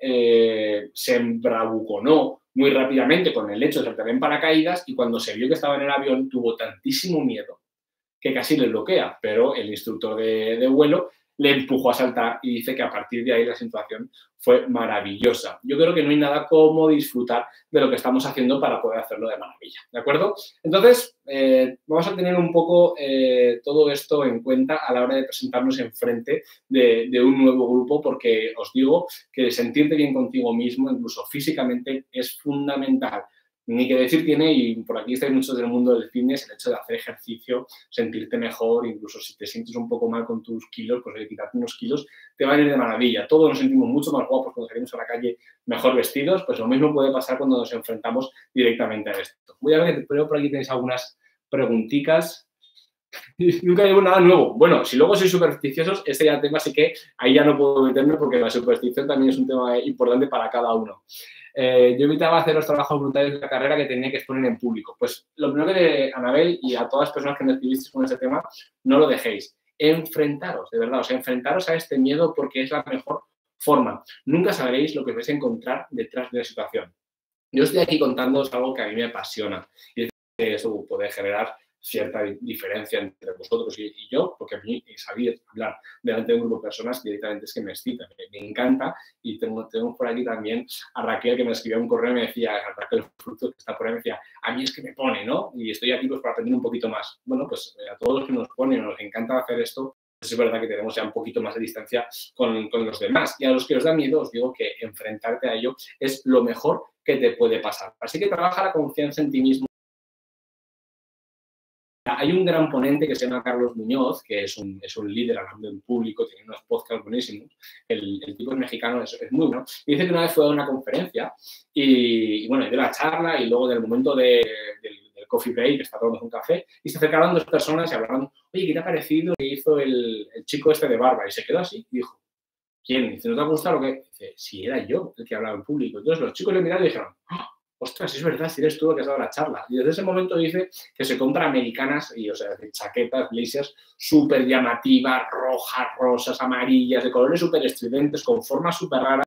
se embravuconó muy rápidamente con el hecho de saltar en paracaídas y cuando se vio que estaba en el avión tuvo tantísimo miedo que casi le bloquea, pero el instructor de vuelo le empujó a saltar y dice que a partir de ahí la situación fue maravillosa. Yo creo que no hay nada como disfrutar de lo que estamos haciendo para poder hacerlo de maravilla, ¿de acuerdo? Entonces, vamos a tener un poco todo esto en cuenta a la hora de presentarnos enfrente de un nuevo grupo, porque os digo que sentirte bien contigo mismo, incluso físicamente, es fundamental. Ni que decir tiene, y por aquí estáis muchos del mundo del fitness, el hecho de hacer ejercicio, sentirte mejor, incluso si te sientes un poco mal con tus kilos, pues quitarte unos kilos, te va a ir de maravilla. Todos nos sentimos mucho más guapos cuando salimos a la calle mejor vestidos, pues lo mismo puede pasar cuando nos enfrentamos directamente a esto. Voy a ver, pero por aquí tenéis algunas preguntitas. Nunca digo nada nuevo. Bueno, si luego sois supersticiosos, este ya tema sí que ahí ya no puedo meterme porque la superstición también es un tema importante para cada uno. Yo evitaba hacer los trabajos voluntarios de la carrera que tenía que exponer en público. Pues lo primero que, Anabel, y a todas las personas que me escribisteis con este tema, no lo dejéis. Enfrentaros, de verdad, o sea, enfrentaros a este miedo porque es la mejor forma. Nunca sabréis lo que vais a encontrar detrás de la situación. Yo estoy aquí contándoos algo que a mí me apasiona y es que eso puede generar cierta diferencia entre vosotros y yo, porque a mí saber hablar delante de un grupo de personas directamente es que me excita, me encanta. Y tengo por aquí también a Raquel, que me escribió un correo y me decía, a Raquel Fruto, que está por ahí, me decía, a mí es que me pone, ¿no? Y estoy aquí pues para aprender un poquito más. Bueno, pues a todos los que nos ponen, nos encanta hacer esto, pues es verdad que tenemos ya un poquito más de distancia con los demás. Y a los que os da miedo, os digo que enfrentarte a ello es lo mejor que te puede pasar. Así que trabaja la confianza en ti mismo. Hay un gran ponente que se llama Carlos Muñoz, que es un líder hablando en público, tiene unos podcasts buenísimos. El tipo es mexicano, es muy bueno. Y dice que una vez fue a una conferencia y bueno, dio la charla y luego del momento del coffee break, que está tomando un café, y se acercaron dos personas y hablaron, oye, ¿qué te ha parecido que hizo el chico este de barba? Y se quedó así y dijo, ¿quién? Dice, ¿no te ha gustado lo que...? Dice, sí, era yo el que hablaba en público. Entonces los chicos le miraron y dijeron, ¡oh! Ostras, es verdad, si eres tú el que has dado la charla. Y desde ese momento dice que se compra americanas y, o sea, chaquetas, blazers súper llamativas, rojas, rosas, amarillas, de colores súper estridentes, con formas súper raras,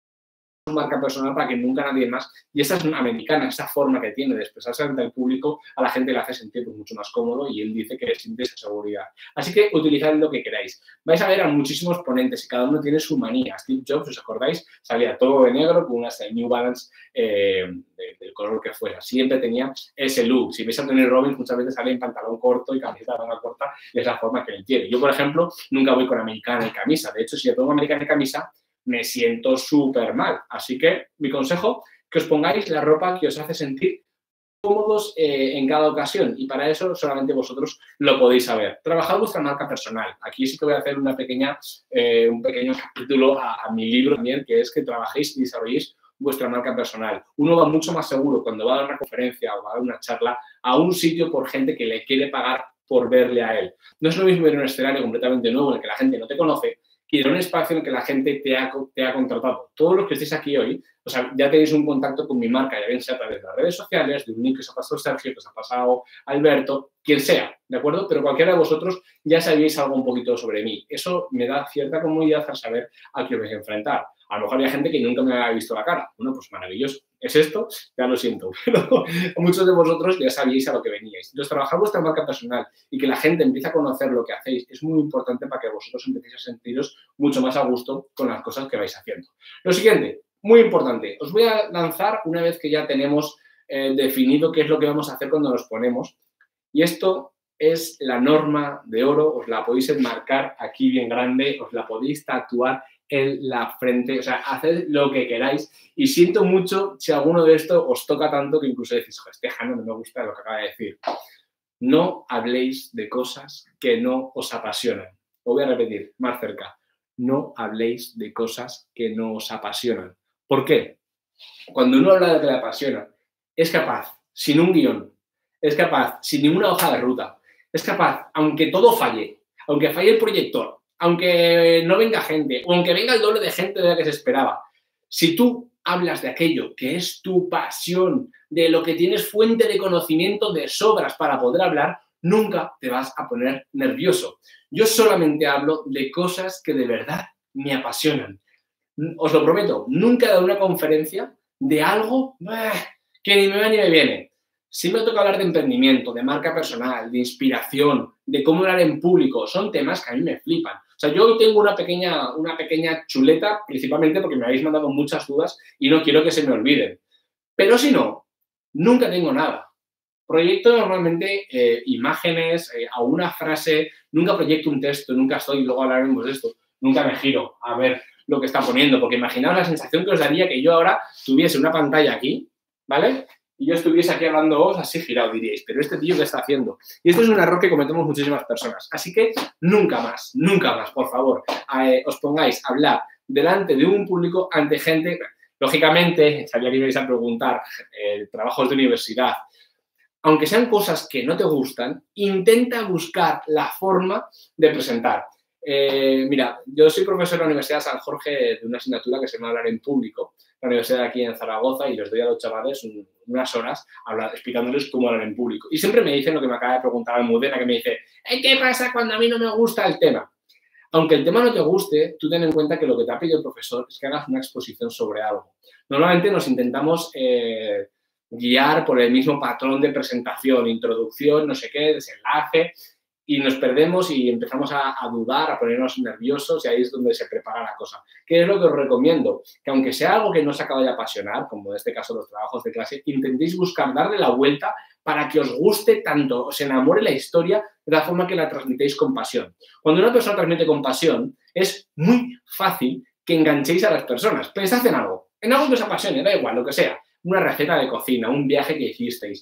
su marca personal para que nunca nadie más. Y esa es una americana, esa forma que tiene de expresarse ante el público, a la gente le hace sentir pues, mucho más cómodo y él dice que siente esa seguridad. Así que utilizad lo que queráis. Vais a ver a muchísimos ponentes y cada uno tiene su manía. Steve Jobs, ¿os acordáis? Salía todo de negro con unas New Balance del color que fuera. Siempre tenía ese look. Si veis a Tony Robbins, muchas veces sale en pantalón corto y camiseta de manga corta y es la forma que él tiene. Yo, por ejemplo, nunca voy con americana y camisa. De hecho, si yo pongo americana y camisa, me siento súper mal. Así que mi consejo, que os pongáis la ropa que os hace sentir cómodos en cada ocasión y para eso solamente vosotros lo podéis saber. Trabajad vuestra marca personal. Aquí sí que voy a hacer un pequeño capítulo a mi libro también, que es que trabajéis y desarrolléis vuestra marca personal. Uno va mucho más seguro cuando va a dar una conferencia o va a dar una charla a un sitio por gente que le quiere pagar por verle a él. No es lo mismo ir a un escenario completamente nuevo en el que la gente no te conoce que ir a un espacio en el que la gente te ha contratado. Todos los que estéis aquí hoy, o sea, ya tenéis un contacto con mi marca, ya bien sea a través de las redes sociales, de un link que os ha pasado Sergio, que os ha pasado Alberto, quien sea, ¿de acuerdo? Pero cualquiera de vosotros ya sabéis algo un poquito sobre mí. Eso me da cierta comodidad al saber a qué os vais a enfrentar. A lo mejor hay gente que nunca me ha visto la cara. Bueno, pues maravilloso. ¿Es esto? Ya lo siento. Pero muchos de vosotros ya sabíais a lo que veníais. Entonces, trabajar vuestra marca personal y que la gente empiece a conocer lo que hacéis es muy importante para que vosotros empecéis a sentiros mucho más a gusto con las cosas que vais haciendo. Lo siguiente, muy importante. Os voy a lanzar una vez que ya tenemos definido qué es lo que vamos a hacer cuando nos ponemos. Y esto es la norma de oro. Os la podéis enmarcar aquí bien grande. Os la podéis tatuar en la frente, o sea, haced lo que queráis y siento mucho si alguno de esto os toca tanto que incluso decís, joder, este Jano no me gusta lo que acaba de decir. No habléis de cosas que no os apasionan. Lo voy a repetir más cerca. No habléis de cosas que no os apasionan. ¿Por qué? Cuando uno habla de lo que le apasiona, es capaz, sin un guión, es capaz, sin ninguna hoja de ruta, es capaz, aunque todo falle, aunque falle el proyector, aunque no venga gente, o aunque venga el doble de gente de la que se esperaba, si tú hablas de aquello que es tu pasión, de lo que tienes fuente de conocimiento de sobras para poder hablar, nunca te vas a poner nervioso. Yo solamente hablo de cosas que de verdad me apasionan. Os lo prometo, nunca he dado una conferencia de algo que ni me va ni me viene. Siempre toca hablar de emprendimiento, de marca personal, de inspiración, de cómo hablar en público. Son temas que a mí me flipan. O sea, yo hoy tengo una pequeña chuleta, principalmente porque me habéis mandado muchas dudas y no quiero que se me olviden. Pero si no, nunca tengo nada. Proyecto normalmente imágenes, a una frase, nunca proyecto un texto, nunca estoy, luego hablaremos de esto, nunca me giro a ver lo que está poniendo, porque imaginaos la sensación que os daría que yo ahora tuviese una pantalla aquí, ¿vale? Y yo estuviese aquí hablando así girado, diríais, pero este tío, ¿qué está haciendo? Y esto es un error que cometemos muchísimas personas. Así que nunca más, por favor, os pongáis a hablar delante de un público ante gente. Lógicamente, sabía que ibais a preguntar, trabajos de universidad. Aunque sean cosas que no te gustan, intenta buscar la forma de presentar. Mira, yo soy profesor en la Universidad de San Jorge de una asignatura que se llama Hablar en Público, la universidad aquí en Zaragoza, y les doy a los chavales unas horas explicándoles cómo hablar en público. Y siempre me dicen lo que me acaba de preguntar Almudena, que me dice, ¿qué pasa cuando a mí no me gusta el tema? Aunque el tema no te guste, tú ten en cuenta que lo que te ha pedido el profesor es que hagas una exposición sobre algo. Normalmente nos intentamos guiar por el mismo patrón de presentación, introducción, no sé qué, desenlace, y nos perdemos y empezamos a dudar, a ponernos nerviosos, y ahí es donde se prepara la cosa. ¿Qué es lo que os recomiendo? Que aunque sea algo que no os acaba de apasionar, como en este caso los trabajos de clase, intentéis buscar darle la vuelta para que os guste tanto, os enamore la historia de la forma que la transmitéis con pasión. Cuando una persona transmite con pasión, es muy fácil que enganchéis a las personas. Pensad en algo que os apasione, da igual, lo que sea. Una receta de cocina, un viaje que hicisteis,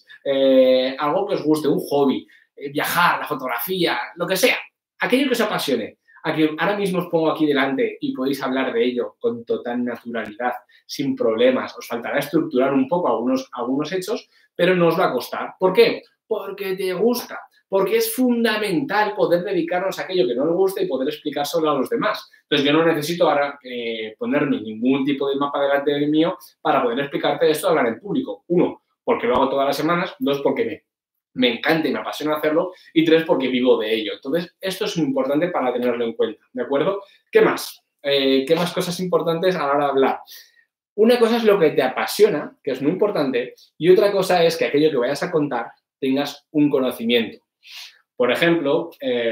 algo que os guste, un hobby, viajar, la fotografía, lo que sea. Aquello que os apasione. Aquí, ahora mismo os pongo aquí delante y podéis hablar de ello con total naturalidad, sin problemas. Os faltará estructurar un poco algunos hechos, pero no os va a costar. ¿Por qué? Porque te gusta. Porque es fundamental poder dedicarnos a aquello que no nos gusta y poder explicárselo a los demás. Entonces, yo no necesito ahora ponerme ningún tipo de mapa delante del mío para poder explicarte esto, hablar en público. 1, porque lo hago todas las semanas. 2, porque me encanta y me apasiona hacerlo. Y 3, porque vivo de ello. Entonces, esto es muy importante para tenerlo en cuenta, ¿de acuerdo? ¿Qué más? ¿Qué más cosas importantes a la hora de hablar? Una cosa es lo que te apasiona, que es muy importante, y otra cosa es que aquello que vayas a contar tengas un conocimiento. Por ejemplo,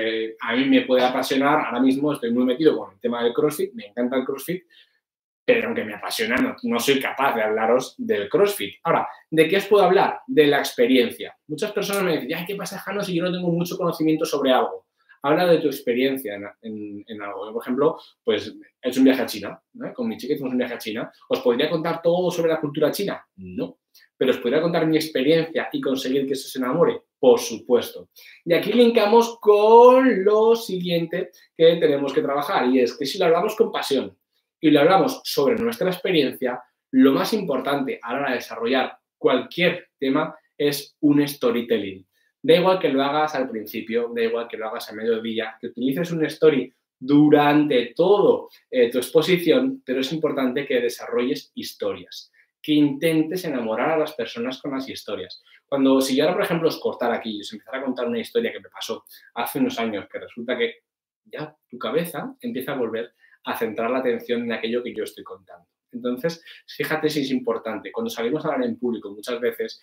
a mí me puede apasionar, ahora mismo estoy muy metido con el tema del CrossFit, me encanta el CrossFit, pero aunque me apasiona, no soy capaz de hablaros del CrossFit. Ahora, ¿de qué os puedo hablar? De la experiencia. Muchas personas me dicen, ¿qué pasa, Jano, si yo no tengo mucho conocimiento sobre algo? Habla de tu experiencia en algo. Yo, por ejemplo, pues he hecho un viaje a China, ¿no? Con mi chica hicimos un viaje a China. ¿Os podría contar todo sobre la cultura china? No. ¿Pero os podría contar mi experiencia y conseguir que eso se enamore? Por supuesto. Y aquí linkamos con lo siguiente que tenemos que trabajar, y es que si lo hablamos con pasión y lo hablamos sobre nuestra experiencia, lo más importante a la hora de desarrollar cualquier tema es un storytelling. Da igual que lo hagas al principio, da igual que lo hagas a mediodía, que utilices un story durante todo tu exposición, pero es importante que desarrolles historias, que intentes enamorar a las personas con las historias. Si yo ahora, por ejemplo, os cortara aquí y os empezara a contar una historia que me pasó hace unos años, que resulta que ya tu cabeza empieza a volver a centrar la atención en aquello que yo estoy contando. Entonces, fíjate si es importante. Cuando salimos a hablar en público, muchas veces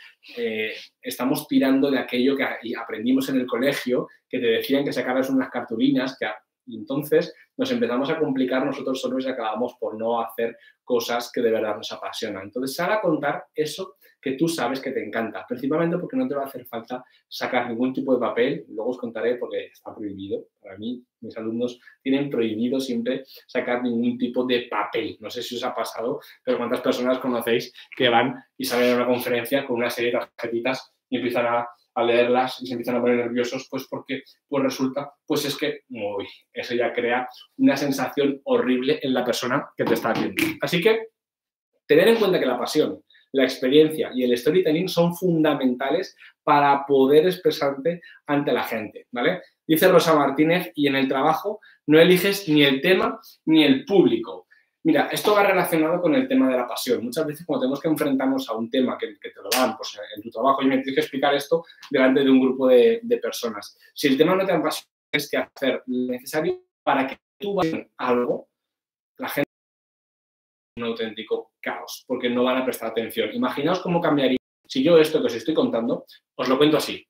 estamos tirando de aquello que aprendimos en el colegio, que te decían que sacaras unas cartulinas, y entonces nos empezamos a complicar nosotros solos y acabamos por no hacer cosas que de verdad nos apasionan. Entonces, sal a contar eso que tú sabes que te encanta, principalmente porque no te va a hacer falta sacar ningún tipo de papel. Luego os contaré porque está prohibido. Para mí, mis alumnos tienen prohibido siempre sacar ningún tipo de papel. No sé si os ha pasado, pero ¿cuántas personas conocéis que van y salen a una conferencia con una serie de tarjetitas y empiezan a leerlas y se empiezan a poner nerviosos? Pues porque resulta, pues es que eso ya crea una sensación horrible en la persona que te está viendo. Así que tener en cuenta que la pasión, la experiencia y el storytelling son fundamentales para poder expresarte ante la gente, ¿vale? Dice Rosa Martínez, y en el trabajo no eliges ni el tema ni el público. Mira, esto va relacionado con el tema de la pasión. Muchas veces cuando tenemos que enfrentarnos a un tema que te lo dan, pues en tu trabajo, y me tienes que explicar esto delante de un grupo de personas. Si el tema no te apasiona, tienes que hacer lo necesario para que tú vayas a algo, la gente un auténtico caos, porque no van a prestar atención. Imaginaos cómo cambiaría si yo esto que os estoy contando, os lo cuento así.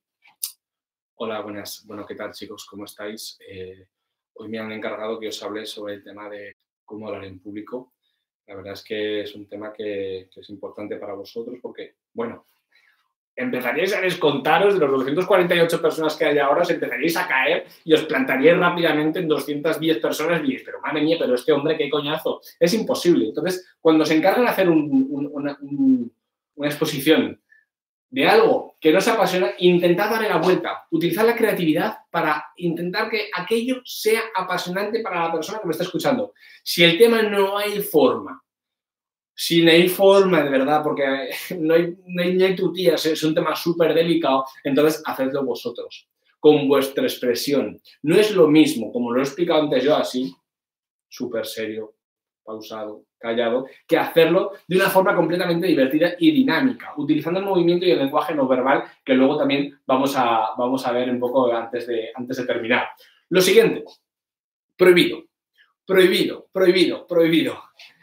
Hola, buenas. Bueno, ¿qué tal, chicos? ¿Cómo estáis? Hoy me han encargado que os hable sobre el tema de cómo hablar en público. La verdad es que es un tema que es importante para vosotros porque, bueno, empezaríais a descontaros de los 248 personas que hay ahora, os empezaríais a caer y os plantaríais rápidamente en 210 personas y diréis, pero madre mía, pero este hombre, qué coñazo. Es imposible. Entonces, cuando se encargan de hacer una exposición de algo que no os apasiona, intentad darle la vuelta. Utilizad la creatividad para intentar que aquello sea apasionante para la persona que me está escuchando. Si el tema no hay forma, si no hay forma de verdad, porque no hay tu tía, es un tema súper delicado, entonces hacedlo vosotros, con vuestra expresión. No es lo mismo, como lo he explicado antes yo así, súper serio, pausado, callado, que hacerlo de una forma completamente divertida y dinámica, utilizando el movimiento y el lenguaje no verbal, que luego también vamos a ver un poco antes de terminar. Lo siguiente, prohibido, prohibido, prohibido, prohibido.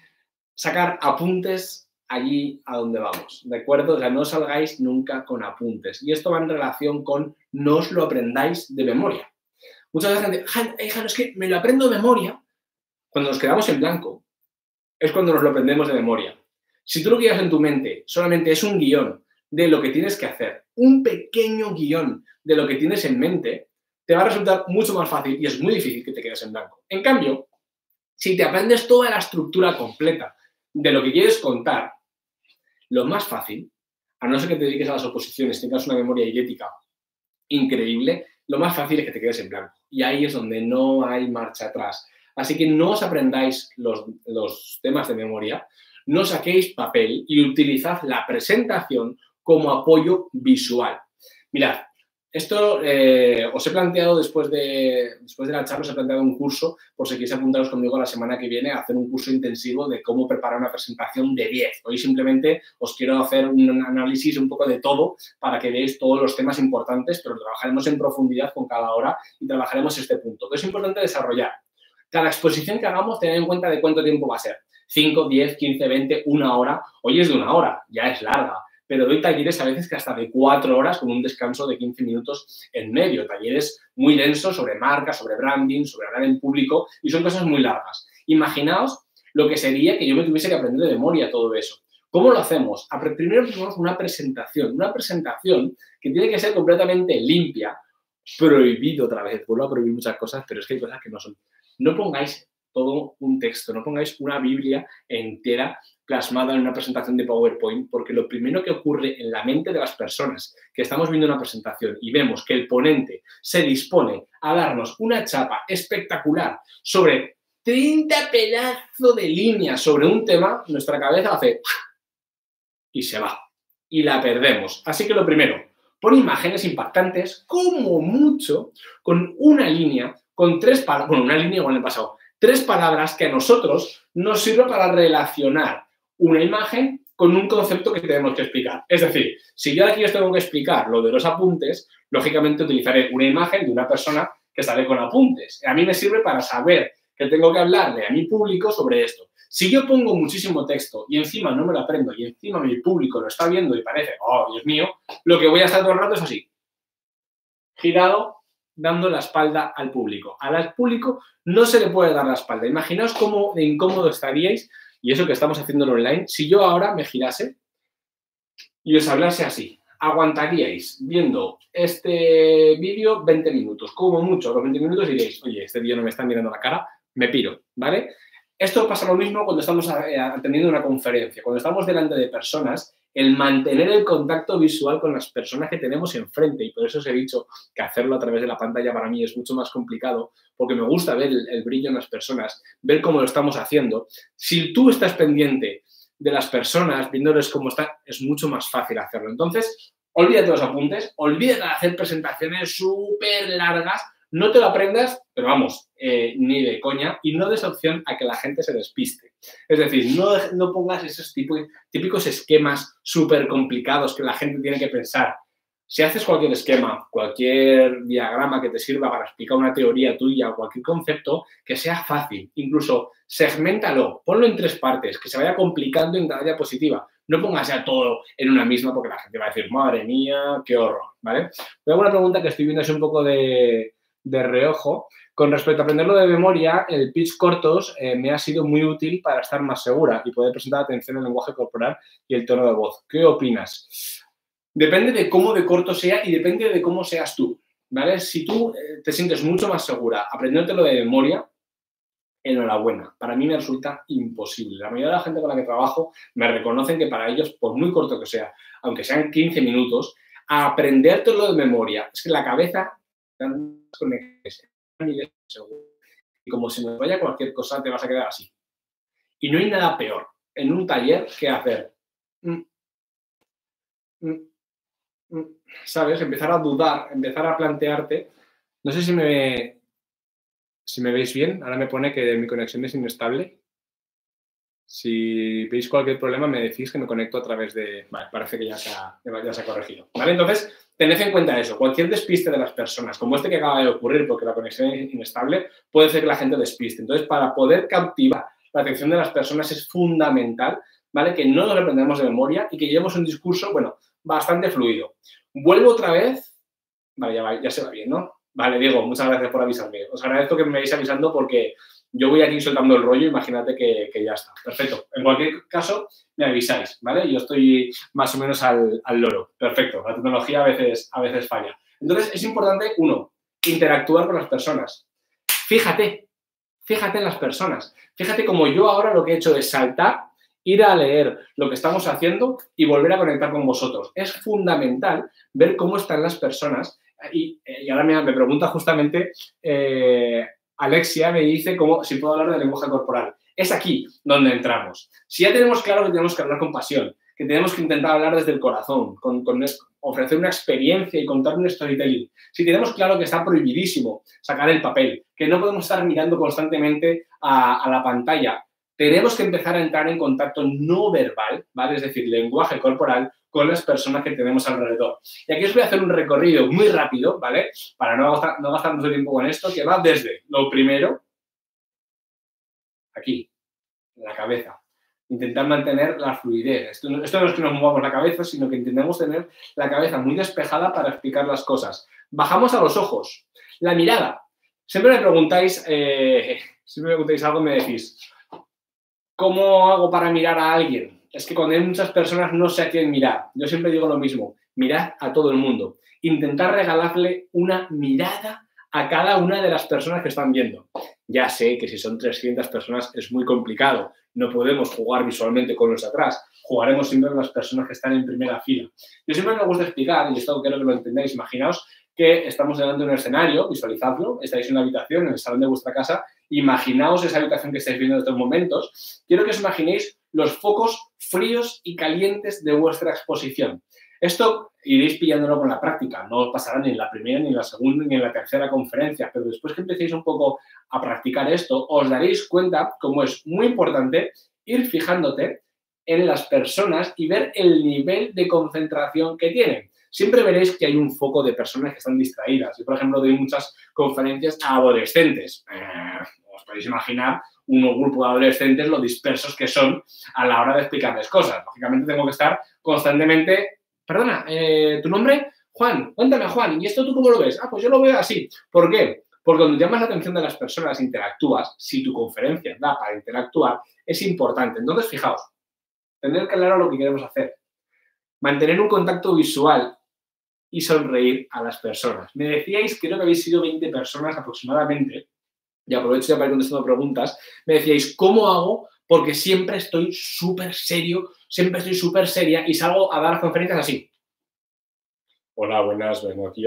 Sacar apuntes allí a donde vamos, ¿de acuerdo? O sea, no salgáis nunca con apuntes. Y esto va en relación con no os lo aprendáis de memoria. Muchas veces la gente, hija, es que me lo aprendo de memoria. Cuando nos quedamos en blanco, es cuando nos lo aprendemos de memoria. Si tú lo que llevas en tu mente solamente es un guión de lo que tienes que hacer, un pequeño guión de lo que tienes en mente, te va a resultar mucho más fácil y es muy difícil que te quedes en blanco. En cambio, si te aprendes toda la estructura completa de lo que quieres contar, lo más fácil, a no ser que te dediques a las oposiciones, tengas una memoria idética increíble, lo más fácil es que te quedes en blanco. Y ahí es donde no hay marcha atrás. Así que no os aprendáis los temas de memoria, no saquéis papel y utilizad la presentación como apoyo visual. Mirad, esto os he planteado después de la charla, os he planteado un curso, por si queréis apuntaros conmigo la semana que viene a hacer un curso intensivo de cómo preparar una presentación de 10. Hoy simplemente os quiero hacer un análisis un poco de todo para que veáis todos los temas importantes, pero trabajaremos en profundidad con cada hora y trabajaremos este punto. Que es importante desarrollar. Cada exposición que hagamos, tened en cuenta de cuánto tiempo va a ser. 5, 10, 15, 20, una hora. Hoy es de una hora, ya es larga. Pero doy talleres a veces que hasta de 4 horas con un descanso de 15 minutos en medio. Talleres muy densos sobre marca, sobre branding, sobre hablar en público y son cosas muy largas. Imaginaos lo que sería que yo me tuviese que aprender de memoria todo eso. ¿Cómo lo hacemos? Primero tenemos una presentación que tiene que ser completamente limpia. Prohibido otra vez, vuelvo a prohibir muchas cosas, pero es que hay cosas que no son. No pongáis todo un texto, no pongáis una Biblia entera plasmada en una presentación de PowerPoint, porque lo primero que ocurre en la mente de las personas que estamos viendo una presentación y vemos que el ponente se dispone a darnos una chapa espectacular sobre 30 pedazos de líneas sobre un tema, nuestra cabeza hace y se va y la perdemos. Así que lo primero, pon imágenes impactantes, como mucho, con una línea, con 3 palabras, bueno, una línea igual en el pasado, 3 palabras que a nosotros nos sirva para relacionar una imagen con un concepto que tenemos que explicar. Es decir, si yo aquí os tengo que explicar lo de los apuntes, lógicamente utilizaré una imagen de una persona que sale con apuntes. A mí me sirve para saber que tengo que hablarle a mi público sobre esto. Si yo pongo muchísimo texto y encima no me lo aprendo y encima mi público lo está viendo y parece, oh, Dios mío, lo que voy a estar todo el rato es así, girado, dando la espalda al público. Al público no se le puede dar la espalda. Imaginaos cómo de incómodo estaríais, y eso que estamos haciendo online, si yo ahora me girase y os hablase así. Aguantaríais viendo este vídeo 20 minutos. Como mucho, a los 20 minutos diréis, oye, este tío no me está mirando la cara, me piro, ¿vale? Esto pasa lo mismo cuando estamos atendiendo una conferencia. Cuando estamos delante de personas, el mantener el contacto visual con las personas que tenemos enfrente, y por eso os he dicho que hacerlo a través de la pantalla para mí es mucho más complicado, porque me gusta ver el brillo en las personas, ver cómo lo estamos haciendo. Si tú estás pendiente de las personas, viéndoles cómo están, es mucho más fácil hacerlo. Entonces, olvídate de los apuntes, olvídate de hacer presentaciones súper largas, no te lo aprendas, pero vamos, ni de coña, y no des opción a que la gente se despiste. Es decir, no pongas esos típicos esquemas súper complicados que la gente tiene que pensar. Si haces cualquier esquema, cualquier diagrama que te sirva para explicar una teoría tuya o cualquier concepto, que sea fácil. Incluso segméntalo, ponlo en 3 partes, que se vaya complicando en cada diapositiva. No pongas ya todo en una misma porque la gente va a decir, madre mía, qué horror, ¿vale? Voy a una pregunta que estoy viendo así un poco de reojo. Con respecto a aprenderlo de memoria, el pitch cortos me ha sido muy útil para estar más segura y poder presentar atención al lenguaje corporal y el tono de voz. ¿Qué opinas? Depende de cómo de corto sea y depende de cómo seas tú, ¿vale? Si tú te sientes mucho más segura aprendiéndotelo de memoria, enhorabuena. Para mí me resulta imposible. La mayoría de la gente con la que trabajo me reconocen que para ellos, por muy corto que sea, aunque sean 15 minutos, aprendértelo de memoria, es que la cabeza y como si me vaya cualquier cosa, te vas a quedar así. Y no hay nada peor en un taller que hacer, ¿sabes? Empezar a dudar, empezar a plantearte. No sé si me veis bien. Ahora me pone que mi conexión es inestable. Si veis cualquier problema, me decís que me conecto a través de... Vale, parece que ya se ha corregido. ¿Vale? Entonces, tened en cuenta eso. Cualquier despiste de las personas, como este que acaba de ocurrir porque la conexión es inestable, puede ser que la gente despiste. Entonces, para poder captivar la atención de las personas es fundamental, ¿vale? Que no nos lo aprendamos de memoria y que llevemos un discurso, bueno, bastante fluido. Vuelvo otra vez. Vale, ya se va bien, ¿no? Vale, Diego, muchas gracias por avisarme. Os agradezco que me vayáis avisando porque yo voy aquí soltando el rollo, imagínate que ya está. Perfecto. En cualquier caso, me avisáis, ¿vale? Yo estoy más o menos al loro. Perfecto. La tecnología a veces falla. Entonces, es importante, uno, interactuar con las personas. Fíjate en las personas. Fíjate como yo ahora lo que he hecho es saltar, ir a leer lo que estamos haciendo y volver a conectar con vosotros. Es fundamental ver cómo están las personas. Y ahora me pregunta justamente Alexia, me dice si puedo hablar de lenguaje corporal. Es aquí donde entramos. Si ya tenemos claro que tenemos que hablar con pasión, que tenemos que intentar hablar desde el corazón, ofrecer una experiencia y contar un storytelling. Si tenemos claro que está prohibidísimo sacar el papel, que no podemos estar mirando constantemente a la pantalla, tenemos que empezar a entrar en contacto no verbal, ¿vale? Es decir, lenguaje corporal con las personas que tenemos alrededor. Y aquí os voy a hacer un recorrido muy rápido, ¿vale? Para no gastar mucho tiempo con esto, que va desde lo primero, aquí, en la cabeza. Intentar mantener la fluidez. Esto no es que nos movamos la cabeza, sino que intentemos tener la cabeza muy despejada para explicar las cosas. Bajamos a los ojos. La mirada. Siempre me preguntáis algo, me decís, ¿cómo hago para mirar a alguien? Es que cuando hay muchas personas no sé a quién mirar. Yo siempre digo lo mismo, mirad a todo el mundo. Intentar regalarle una mirada a cada una de las personas que están viendo. Ya sé que si son 300 personas es muy complicado. No podemos jugar visualmente con los de atrás. Jugaremos siempre con las personas que están en primera fila. Yo siempre me gusta explicar, y esto quiero que lo entendáis, imaginaos que estamos delante de un escenario, visualizadlo, estáis en una habitación, en el salón de vuestra casa, imaginaos esa habitación que estáis viendo en estos momentos. Quiero que os imaginéis los focos fríos y calientes de vuestra exposición. Esto iréis pillándolo con la práctica, no os pasará ni en la primera, ni en la segunda, ni en la tercera conferencia, pero después que empecéis un poco a practicar esto, os daréis cuenta cómo es muy importante ir fijándote en las personas y ver el nivel de concentración que tienen. Siempre veréis que hay un foco de personas que están distraídas. Yo, por ejemplo, doy muchas conferencias a adolescentes. Os podéis imaginar un grupo de adolescentes lo dispersos que son a la hora de explicarles cosas. Lógicamente tengo que estar constantemente... Perdona, ¿tu nombre? Juan, cuéntame, Juan, ¿y esto tú cómo lo ves? Pues yo lo veo así. ¿Por qué? Porque cuando llamas la atención de las personas, interactúas, si tu conferencia da para interactuar, es importante. Entonces, fijaos, tener claro lo que queremos hacer. Mantener un contacto visual y sonreír a las personas. Me decíais, creo que habéis sido 20 personas aproximadamente, y aprovecho ya para ir contestando preguntas, me decíais, ¿cómo hago? Porque siempre estoy súper serio, siempre estoy súper seria y salgo a dar conferencias así. Hola, buenas, vengo aquí.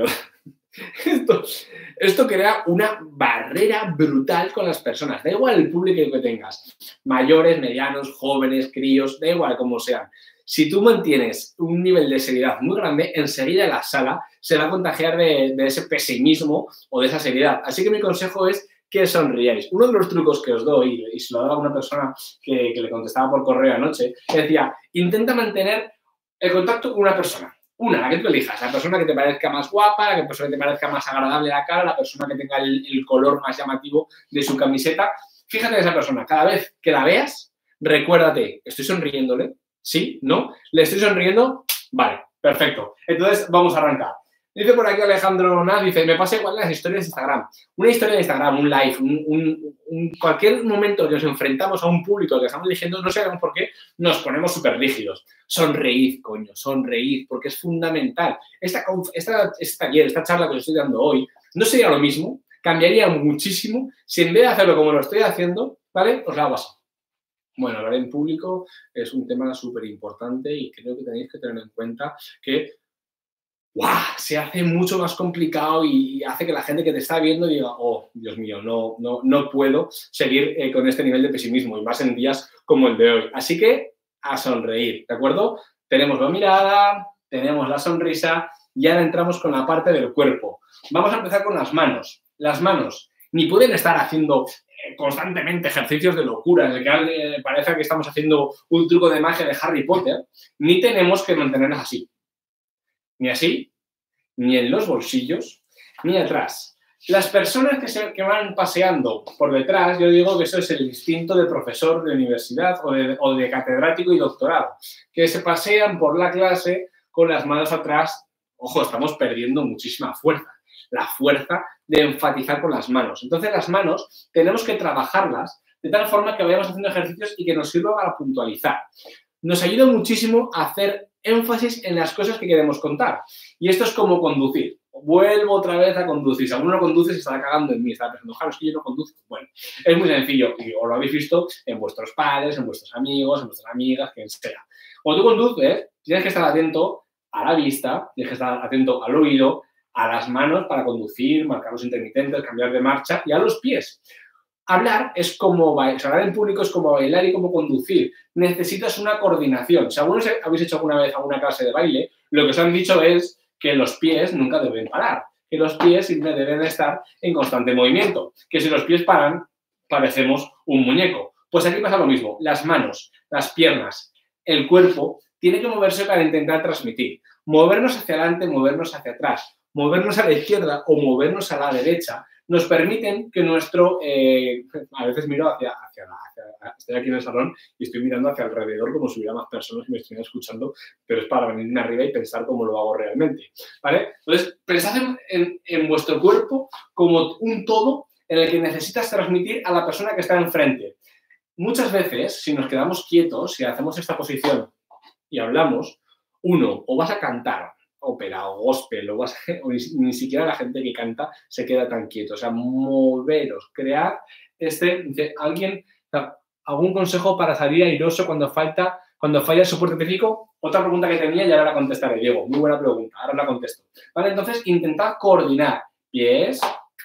Esto crea una barrera brutal con las personas. Da igual el público que tengas. Mayores, medianos, jóvenes, críos, da igual cómo sean. Si tú mantienes un nivel de seriedad muy grande, enseguida la sala se va a contagiar de ese pesimismo o de esa seriedad. Así que mi consejo es que sonríais. Uno de los trucos que os doy, y se lo daba a una persona que le contestaba por correo anoche, que decía, intenta mantener el contacto con una persona. La que tú elijas, la persona que te parezca más guapa, la persona que te parezca más agradable la cara, la persona que tenga el color más llamativo de su camiseta. Fíjate en esa persona. Cada vez que la veas, recuérdate, estoy sonriéndole, ¿Sí? ¿No? ¿Le estoy sonriendo? Vale, perfecto. Entonces, vamos a arrancar. Dice por aquí Alejandro Naz, dice, me pasa igual las historias de Instagram. Una historia de Instagram, un live, cualquier momento que nos enfrentamos a un público que estamos dirigiendo, no sabemos por qué, nos ponemos súper rígidos. Sonreír, coño, sonreír, porque es fundamental. Este taller, esta charla que os estoy dando hoy, no sería lo mismo, cambiaría muchísimo si en vez de hacerlo como lo estoy haciendo, ¿vale? Os lo hago así. Bueno, hablar en público es un tema súper importante y creo que tenéis que tener en cuenta que ¡guau! Se hace mucho más complicado y hace que la gente que te está viendo diga, oh, Dios mío, no puedo seguir con este nivel de pesimismo y más en días como el de hoy. Así que a sonreír, ¿de acuerdo? Tenemos la mirada, tenemos la sonrisa y ahora entramos con la parte del cuerpo. Vamos a empezar con las manos. Las manos ni pueden estar haciendo constantemente ejercicios de locura en el que parece que estamos haciendo un truco de magia de Harry Potter, ni tenemos que mantenerlas así. Ni así, ni en los bolsillos, ni atrás. Las personas que van paseando por detrás, yo digo que eso es el instinto de profesor de universidad o de catedrático y doctorado, que se pasean por la clase con las manos atrás. Ojo, estamos perdiendo muchísima fuerza. La fuerza de enfatizar con las manos. Entonces, las manos tenemos que trabajarlas de tal forma que vayamos haciendo ejercicios y que nos sirva para puntualizar. Nos ayuda muchísimo a hacer énfasis en las cosas que queremos contar. Y esto es como conducir. Vuelvo otra vez a conducir. Si alguno conduce, se estará cagando en mí. Estará pensando, claro, es que yo no conduzco. Bueno, es muy sencillo. Y os lo habéis visto en vuestros padres, en vuestros amigos, en vuestras amigas, quien sea. Cuando tú conduces, tienes que estar atento a la vista, tienes que estar atento al oído, a las manos para conducir, marcar los intermitentes, cambiar de marcha y a los pies. Hablar es como hablar en público es como bailar y como conducir. Necesitas una coordinación. Si algunos habéis hecho alguna vez alguna clase de baile, lo que os han dicho es que los pies nunca deben parar, que los pies siempre deben estar en constante movimiento, que si los pies paran, parecemos un muñeco. Pues aquí pasa lo mismo. Las manos, las piernas, el cuerpo tiene que moverse para intentar transmitir. Movernos hacia adelante, movernos hacia atrás, movernos a la izquierda o movernos a la derecha nos permiten que nuestro... a veces miro estoy aquí en el salón y estoy mirando hacia alrededor como si hubiera más personas que me estuvieran escuchando, pero es para venirme arriba y pensar cómo lo hago realmente, ¿vale? Entonces, pensad en vuestro cuerpo como un todo en el que necesitas transmitir a la persona que está enfrente. Muchas veces, si nos quedamos quietos, si hacemos esta posición y hablamos, uno, o vas a cantar ópera o gospel, o ni siquiera la gente que canta se queda tan quieto. O sea, moveros, crear alguien, algún consejo para salir airoso cuando falla el soporte técnico. Otra pregunta que tenía y ahora la contestaré, Diego. Muy buena pregunta, ahora la contesto. Vale, entonces intentad coordinar pies,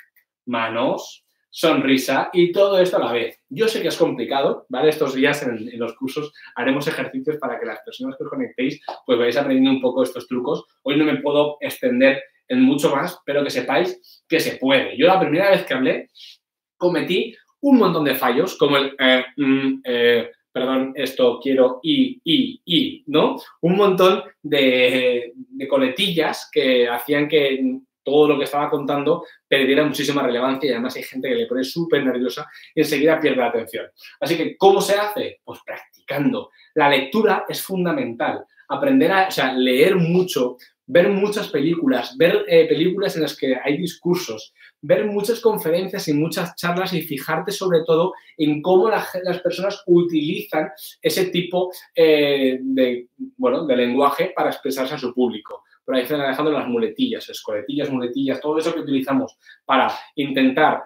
manos, sonrisa y todo esto a la vez. Yo sé que es complicado, ¿vale? Estos días en los cursos haremos ejercicios para que las personas que os conectéis pues vayáis aprendiendo un poco estos trucos. Hoy no me puedo extender en mucho más, pero que sepáis que se puede. Yo la primera vez que hablé cometí un montón de fallos, como el perdón, esto quiero ¿no? Un montón de coletillas que hacían que todo lo que estaba contando perdiera muchísima relevancia y además hay gente que le pone súper nerviosa y enseguida pierde la atención. Así que, ¿cómo se hace? Pues practicando. La lectura es fundamental. Aprender leer mucho, ver muchas películas, ver películas en las que hay discursos, ver muchas conferencias y muchas charlas y fijarte sobre todo en cómo las personas utilizan ese tipo de lenguaje para expresarse a su público. Por ahí están dejando las muletillas, escoletillas, muletillas, todo eso que utilizamos para intentar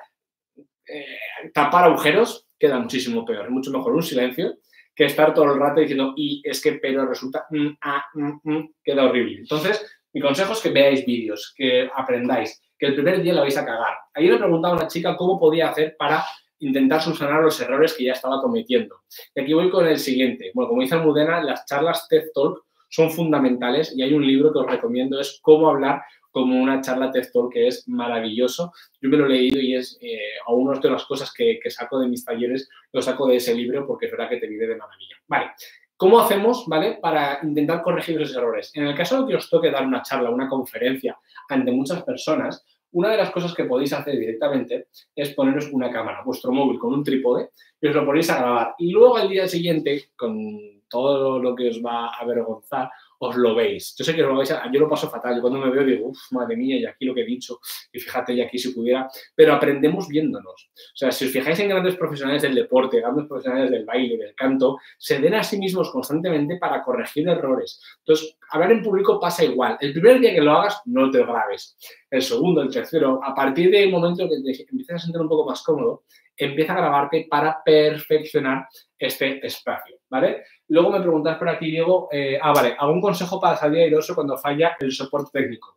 tapar agujeros queda muchísimo peor. Es mucho mejor un silencio que estar todo el rato diciendo y es que pero resulta queda horrible. Entonces, mi consejo es que veáis vídeos, que aprendáis, que el primer día la vais a cagar. Ayer le preguntaba a una chica cómo podía hacer para intentar subsanar los errores que ya estaba cometiendo. Y aquí voy con el siguiente. Bueno, como dice Almudena, las charlas TED Talk son fundamentales y hay un libro que os recomiendo, es Cómo hablar como una charla TED Talk, que es maravilloso. Yo me lo he leído y es algunas de las cosas que saco de mis talleres, lo saco de ese libro porque es verdad que te vive de maravilla. Vale, ¿cómo hacemos, vale, para intentar corregir esos errores? En el caso de que os toque dar una charla, una conferencia ante muchas personas, una de las cosas que podéis hacer directamente es poneros una cámara, vuestro móvil con un trípode, y os lo ponéis a grabar. Y luego al día siguiente, con todo lo que os va a avergonzar, os lo veis. Yo sé que os lo veis, yo lo paso fatal. Yo cuando me veo digo, uff, madre mía, y aquí lo que he dicho, y fíjate, y aquí si pudiera. Pero aprendemos viéndonos. O sea, si os fijáis en grandes profesionales del deporte, grandes profesionales del baile, del canto, se ven a sí mismos constantemente para corregir errores. Entonces, hablar en público pasa igual. El primer día que lo hagas, no te grabes. El segundo, el tercero, a partir del momento que te empiezas a sentir un poco más cómodo, empieza a grabarte para perfeccionar este espacio, ¿vale? Luego me preguntas por aquí, Diego, vale, ¿algún consejo para salir airoso cuando falla el soporte técnico?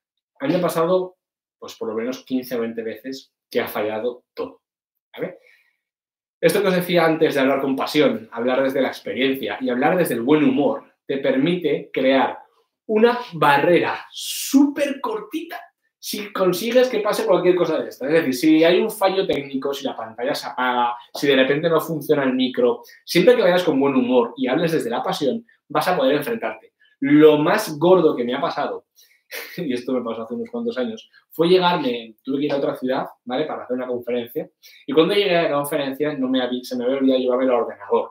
A mí me ha pasado, pues por lo menos 15 o 20 veces que ha fallado todo, ¿vale? Esto que os decía antes de hablar con pasión, hablar desde la experiencia y hablar desde el buen humor, te permite crear una barrera súper cortita si consigues que pase cualquier cosa de esta. Es decir, si hay un fallo técnico, si la pantalla se apaga, si de repente no funciona el micro, siempre que vayas con buen humor y hables desde la pasión, vas a poder enfrentarte. Lo más gordo que me ha pasado, y esto me pasó hace unos cuantos años, fue tuve que ir a otra ciudad, ¿vale?, para hacer una conferencia, y cuando llegué a la conferencia se me había olvidado llevarme el ordenador.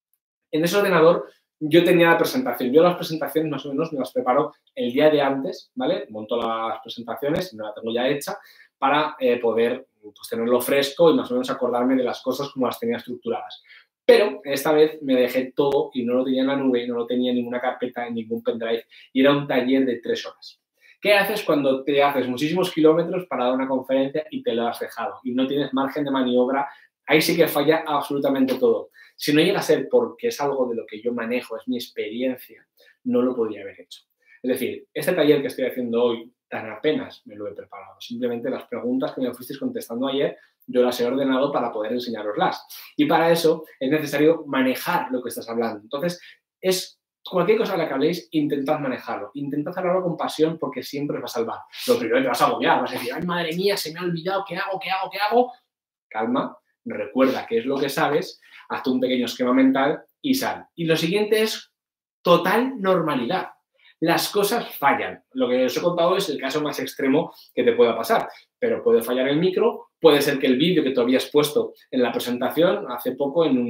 En ese ordenador yo tenía la presentación. Yo las presentaciones más o menos me las preparo el día de antes, ¿vale? Monto las presentaciones, me la tengo ya hecha para poder pues, tenerlo fresco y más o menos acordarme de las cosas como las tenía estructuradas. Pero esta vez me dejé todo y no lo tenía en la nube, no lo tenía en ninguna carpeta, en ningún pendrive y era un taller de 3 horas. ¿Qué haces cuando te haces muchísimos kilómetros para dar una conferencia y te lo has dejado y no tienes margen de maniobra? Ahí sí que falla absolutamente todo. Si no llega a ser porque es algo de lo que yo manejo, es mi experiencia, no lo podría haber hecho. Es decir, este taller que estoy haciendo hoy, tan apenas me lo he preparado. Simplemente las preguntas que me fuisteis contestando ayer, yo las he ordenado para poder enseñaroslas. Y para eso es necesario manejar lo que estás hablando. Entonces, cualquier cosa a la que habléis, intentad manejarlo. Intentad hablarlo con pasión porque siempre os va a salvar. Lo primero te vas a agobiar, vas a decir, ay, madre mía, se me ha olvidado, ¿qué hago? Calma, recuerda qué es lo que sabes, hazte un pequeño esquema mental y sal. Y lo siguiente es total normalidad. Las cosas fallan. Lo que os he contado es el caso más extremo que te pueda pasar, pero puede fallar el micro, puede ser que el vídeo que tú habías puesto en la presentación hace poco en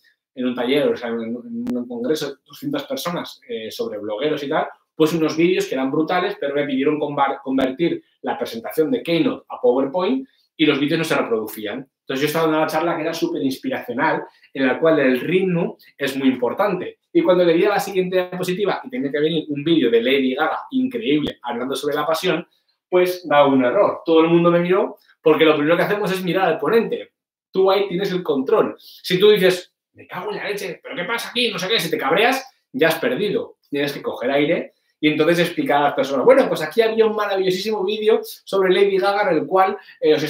un taller, o sea, en un congreso de 200 personas sobre blogueros y tal, pues unos vídeos que eran brutales, pero me pidieron convertir la presentación de Keynote a PowerPoint y los vídeos no se reproducían. Entonces yo estaba en una charla que era súper inspiracional, en la cual el ritmo es muy importante. Y cuando le di a la siguiente diapositiva y tenía que venir un vídeo de Lady Gaga increíble hablando sobre la pasión, pues daba un error. Todo el mundo me miró porque lo primero que hacemos es mirar al ponente. Tú ahí tienes el control. Si tú dices, me cago en la leche, ¿pero qué pasa aquí? No sé qué, si te cabreas, ya has perdido. Tienes que coger aire y entonces explicar a las personas, bueno, pues aquí había un maravillosísimo vídeo sobre Lady Gaga en el cual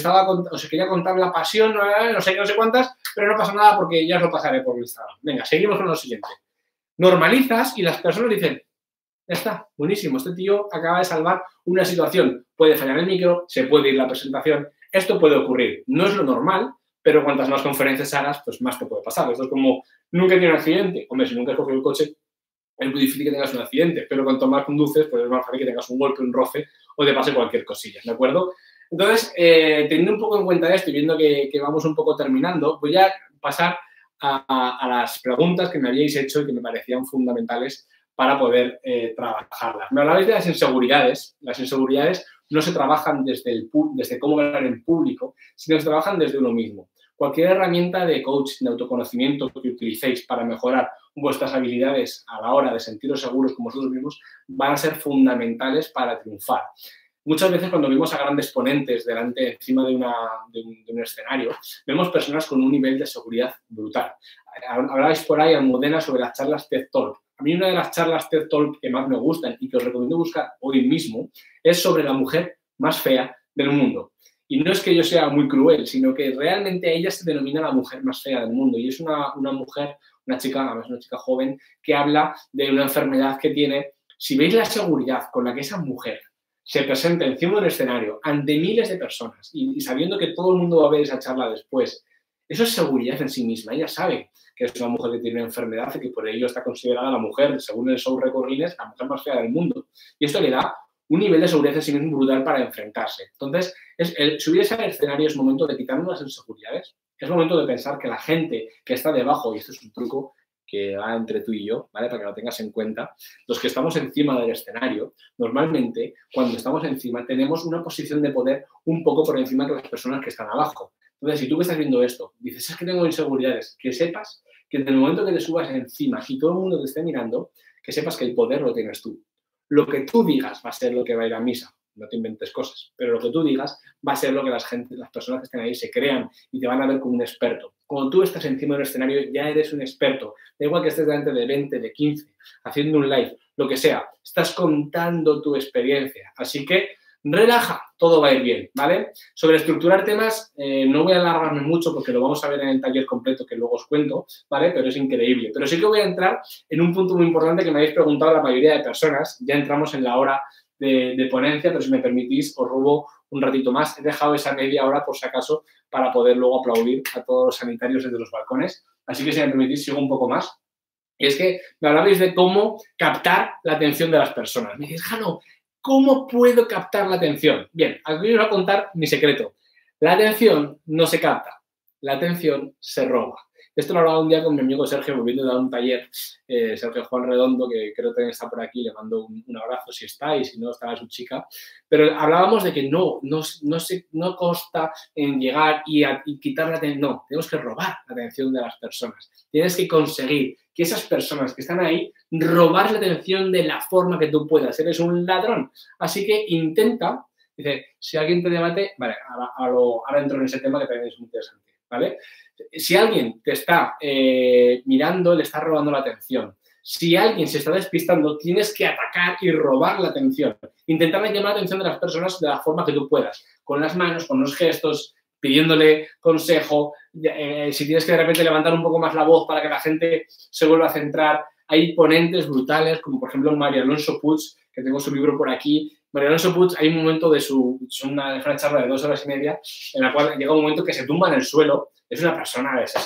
os quería contar la pasión, no sé cuántas, pero no pasa nada porque ya os lo pasaré por Instagram. Venga, seguimos con lo siguiente. Normalizas y las personas dicen, ya está, buenísimo, este tío acaba de salvar una situación. Puede fallar el micro, se puede ir la presentación, esto puede ocurrir. No es lo normal, pero cuantas más conferencias hagas, pues más te puede pasar. Esto es como, nunca he tenido un accidente. Hombre, si nunca has cogido el coche, es muy difícil que tengas un accidente, pero cuanto más conduces, pues es más fácil que tengas un golpe, un roce o te pase cualquier cosilla, ¿de acuerdo? Entonces, teniendo un poco en cuenta esto y viendo que vamos un poco terminando, voy a pasar a las preguntas que me habíais hecho y que me parecían fundamentales para poder trabajarlas. Me hablabais de las inseguridades. Las inseguridades no se trabajan desde cómo hablar en público, sino que se trabajan desde uno mismo. Cualquier herramienta de coaching, de autoconocimiento que utilicéis para mejorar vuestras habilidades a la hora de sentiros seguros con vosotros mismos van a ser fundamentales para triunfar. Muchas veces cuando vemos a grandes ponentes encima de un escenario, vemos personas con un nivel de seguridad brutal. Hablabais por ahí, Almudena, sobre las charlas TED Talk. A mí una de las charlas TED Talk que más me gustan y que os recomiendo buscar hoy mismo es sobre la mujer más fea del mundo. Y no es que yo sea muy cruel, sino que realmente ella se denomina la mujer más fea del mundo. Y es una mujer, una chica joven, que habla de una enfermedad que tiene. Si veis la seguridad con la que esa mujer se presenta encima de un escenario ante miles de personas y sabiendo que todo el mundo va a ver esa charla después, eso es seguridad en sí misma. Ella sabe que es una mujer que tiene una enfermedad y que por ello está considerada la mujer, según el show Record Guinness, la mujer más fea del mundo. Y esto le da un nivel de seguridad en sí mismo brutal para enfrentarse. Entonces, subirse al escenario es momento de quitarnos las inseguridades, es momento de pensar que la gente que está debajo, y esto es un truco, que va entre tú y yo, ¿vale? Para que lo tengas en cuenta. Los que estamos encima del escenario, normalmente, cuando estamos encima, tenemos una posición de poder un poco por encima de las personas que están abajo. Entonces, si tú que estás viendo esto, dices, es que tengo inseguridades, que sepas que en el momento que te subas encima y todo el mundo te esté mirando, que sepas que el poder lo tienes tú. Lo que tú digas va a ser lo que va a ir a misa. No te inventes cosas, pero lo que tú digas va a ser lo que las personas que estén ahí se crean y te van a ver como un experto. Cuando tú estás encima del escenario ya eres un experto. Da igual que estés delante de 20, de 15, haciendo un live, lo que sea. Estás contando tu experiencia. Así que relaja, todo va a ir bien, ¿vale? Sobre estructurar temas, no voy a alargarme mucho porque lo vamos a ver en el taller completo que luego os cuento, ¿vale? Pero es increíble. Pero sí que voy a entrar en un punto muy importante que me habéis preguntado la mayoría de personas. Ya entramos en la hora de ponencia, pero si me permitís, os robo un ratito más. He dejado esa media hora, por si acaso, para poder luego aplaudir a todos los sanitarios desde los balcones. Así que, si me permitís, sigo un poco más. Y es que me hablabais de cómo captar la atención de las personas. Me dices, Jano, ¿cómo puedo captar la atención? Bien, aquí os voy a contar mi secreto. La atención no se capta, la atención se roba. Esto lo hablaba un día con mi amigo Sergio, volviendo de dar un taller, Sergio Juan Redondo, que creo que está por aquí, le mando un abrazo si está y si no, estará su chica. Pero hablábamos de que no consta en llegar y quitar la atención. No, tenemos que robar la atención de las personas. Tienes que conseguir que esas personas que están ahí, robar la atención de la forma que tú puedas. Eres un ladrón. Así que intenta, dice, si alguien te debate, vale, ahora entro en ese tema que también es muy interesante, ¿vale? Si alguien te está mirando, le está robando la atención. Si alguien se está despistando, tienes que atacar y robar la atención. Intentar llamar la atención de las personas de la forma que tú puedas. Con las manos, con los gestos, pidiéndole consejo. Si tienes que de repente levantar un poco más la voz para que la gente se vuelva a centrar. Hay ponentes brutales, como por ejemplo María Alonso Puig, que tengo su libro por aquí. María Alonso Puig, hay un momento de una charla de 2 horas y media en la cual llega un momento que se tumba en el suelo. Es una persona de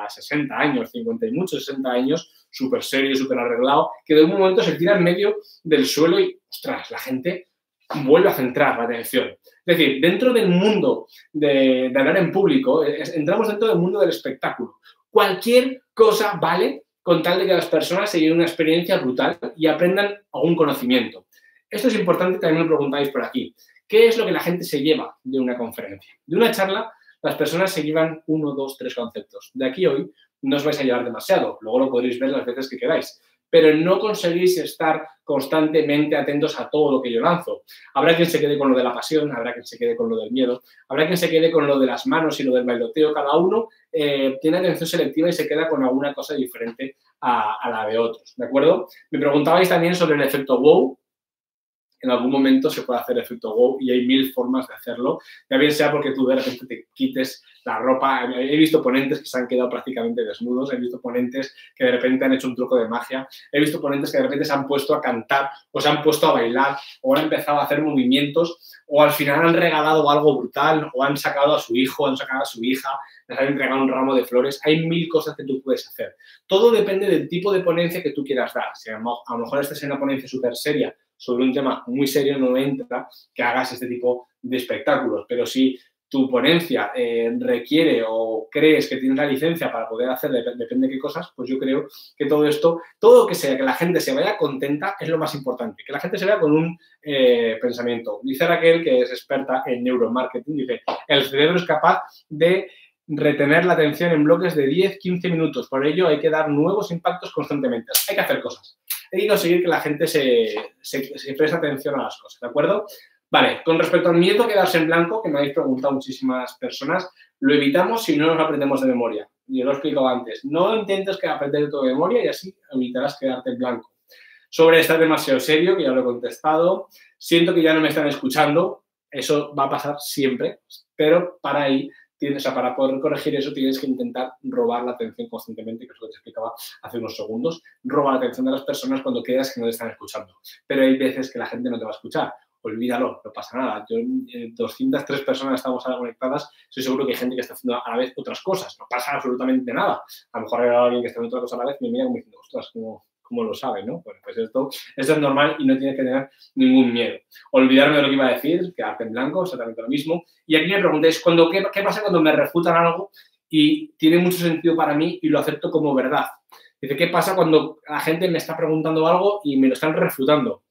60 años, 50 y muchos, 60 años, súper serio, súper arreglado, que de un momento se tira en medio del suelo y, ostras, la gente vuelve a centrar la atención. Es decir, dentro del mundo de hablar en público, entramos dentro del mundo del espectáculo. Cualquier cosa vale con tal de que las personas se lleven una experiencia brutal y aprendan algún conocimiento. Esto es importante, también me preguntáis por aquí. ¿Qué es lo que la gente se lleva de una conferencia? De una charla, las personas se llevan 1, 2, 3 conceptos. De aquí hoy no os vais a llevar demasiado, luego lo podréis ver las veces que queráis, pero no conseguís estar constantemente atentos a todo lo que yo lanzo. Habrá quien se quede con lo de la pasión, habrá quien se quede con lo del miedo, habrá quien se quede con lo de las manos y lo del bailoteo. Cada uno tiene atención selectiva y se queda con alguna cosa diferente a la de otros, ¿de acuerdo? Me preguntabais también sobre el efecto wow. En algún momento se puede hacer efecto wow y hay 1000 formas de hacerlo. Ya bien sea porque tú de repente te quites la ropa. He visto ponentes que se han quedado prácticamente desnudos. He visto ponentes que de repente han hecho un truco de magia. He visto ponentes que de repente se han puesto a cantar o se han puesto a bailar o han empezado a hacer movimientos o al final han regalado algo brutal o han sacado a su hijo, han sacado a su hija, les han entregado un ramo de flores. Hay 1000 cosas que tú puedes hacer. Todo depende del tipo de ponencia que tú quieras dar. Si a lo mejor estás en una ponencia súper seria sobre un tema muy serio, no entra que hagas este tipo de espectáculos. Pero si tu ponencia requiere o crees que tienes la licencia para poder hacer, depende de qué cosas, pues yo creo que todo esto, todo que sea que la gente se vaya contenta es lo más importante. Que la gente se vea con un pensamiento. Dice Raquel, que es experta en neuromarketing, dice, el cerebro es capaz de retener la atención en bloques de 10-15 minutos. Por ello hay que dar nuevos impactos constantemente. Hay que hacer cosas. Hay que conseguir que la gente se preste atención a las cosas, ¿de acuerdo? Vale, con respecto al miedo a quedarse en blanco, que me habéis preguntado muchísimas personas, lo evitamos si no nos aprendemos de memoria. Yo lo he explicado antes. No intentes que aprender todo de memoria y así evitarás quedarte en blanco. Sobre estar demasiado serio, que ya lo he contestado. Siento que ya no me están escuchando. Eso va a pasar siempre, pero para poder corregir eso tienes que intentar robar la atención constantemente, que es lo que te explicaba hace unos segundos. Roba la atención de las personas cuando creas que no te están escuchando. Pero hay veces que la gente no te va a escuchar. Olvídalo, no pasa nada. Yo, 203 personas estamos ahora conectadas, estoy seguro que hay gente que está haciendo a la vez otras cosas. No pasa absolutamente nada. A lo mejor hay alguien que está haciendo otra cosa a la vez y me mira como diciendo, ostras, ¿cómo lo sabe, no? Bueno, pues esto es normal y no tienes que tener ningún miedo. Olvidarme de lo que iba a decir, quedarte en blanco, exactamente lo mismo. Y aquí me preguntáis, ¿qué pasa cuando me refutan algo y tiene mucho sentido para mí y lo acepto como verdad? Dice, ¿qué pasa cuando la gente me está preguntando algo y me lo están refutando?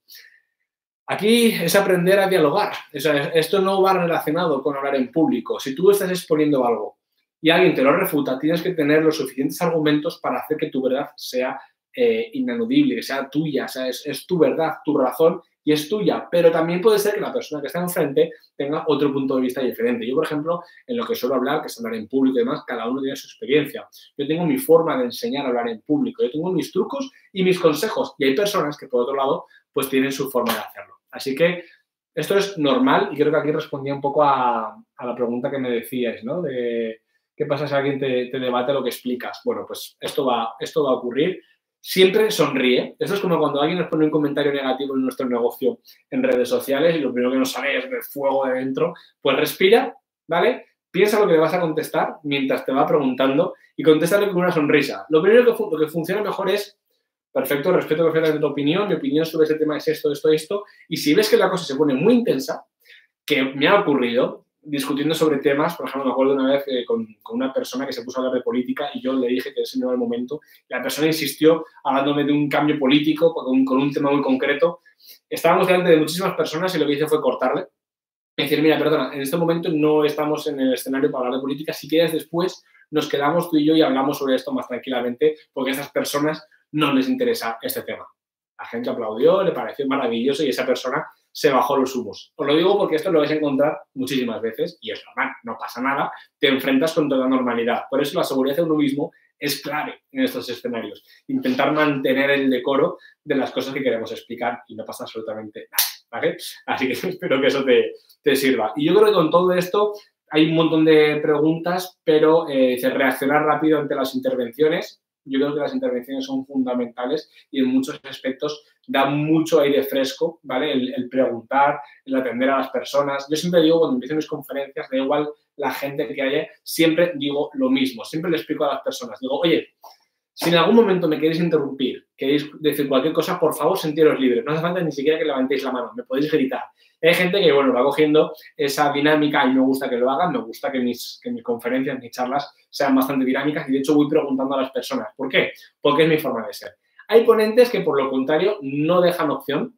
Aquí es aprender a dialogar. O sea, esto no va relacionado con hablar en público. Si tú estás exponiendo algo y alguien te lo refuta, tienes que tener los suficientes argumentos para hacer que tu verdad sea inanudible, que sea tuya, o sea, es tu verdad, tu razón y es tuya. Pero también puede ser que la persona que está enfrente tenga otro punto de vista diferente. Yo, por ejemplo, en lo que suelo hablar, que es hablar en público y demás, cada uno tiene su experiencia. Yo tengo mi forma de enseñar a hablar en público, yo tengo mis trucos y mis consejos. Y hay personas que, por otro lado, pues tienen su forma de hacerlo. Así que esto es normal y creo que aquí respondía un poco a la pregunta que me decíais, ¿no? De qué pasa si alguien te debate lo que explicas. Bueno, pues esto va a ocurrir. Siempre sonríe. Esto es como cuando alguien nos pone un comentario negativo en nuestro negocio en redes sociales y lo primero que nos sale es de fuego de dentro. Pues respira, ¿vale? Piensa lo que le vas a contestar mientras te va preguntando y contéstale con una sonrisa. Lo primero que funciona mejor es: perfecto, respeto perfectamente tu opinión, mi opinión sobre ese tema es esto, esto, esto. Y si ves que la cosa se pone muy intensa, que me ha ocurrido discutiendo sobre temas, por ejemplo, me acuerdo una vez con una persona que se puso a hablar de política y yo le dije que ese no era el momento. La persona insistió hablándome de un cambio político con un tema muy concreto. Estábamos delante de muchísimas personas y lo que hice fue cortarle y decir, mira, perdona, en este momento no estamos en el escenario para hablar de política. Si quieres, después nos quedamos tú y yo y hablamos sobre esto más tranquilamente, porque a esas personas no les interesa este tema. La gente aplaudió, le pareció maravilloso y esa persona se bajó los humos. Os lo digo porque esto lo vais a encontrar muchísimas veces y es normal, no pasa nada, te enfrentas con toda normalidad. Por eso la seguridad de uno mismo es clave en estos escenarios. Intentar mantener el decoro de las cosas que queremos explicar y no pasa absolutamente nada, ¿vale? Así que espero que eso te sirva. Y yo creo que con todo esto hay un montón de preguntas, pero reaccionar rápido ante las intervenciones. Yo creo que las intervenciones son fundamentales y en muchos aspectos da mucho aire fresco, ¿vale? El preguntar, el atender a las personas. Yo siempre digo, cuando empiezo mis conferencias, da igual la gente que haya, siempre digo lo mismo. Siempre le explico a las personas. Digo, oye, si en algún momento me queréis interrumpir, queréis decir cualquier cosa, por favor, sentiros libres. No hace falta ni siquiera que levantéis la mano. Me podéis gritar. Hay gente que, bueno, va cogiendo esa dinámica y me gusta que lo hagan. Me gusta que mis conferencias, mis charlas sean bastante dinámicas y, de hecho, voy preguntando a las personas. ¿Por qué? Porque es mi forma de ser. Hay ponentes que, por lo contrario, no dejan opción.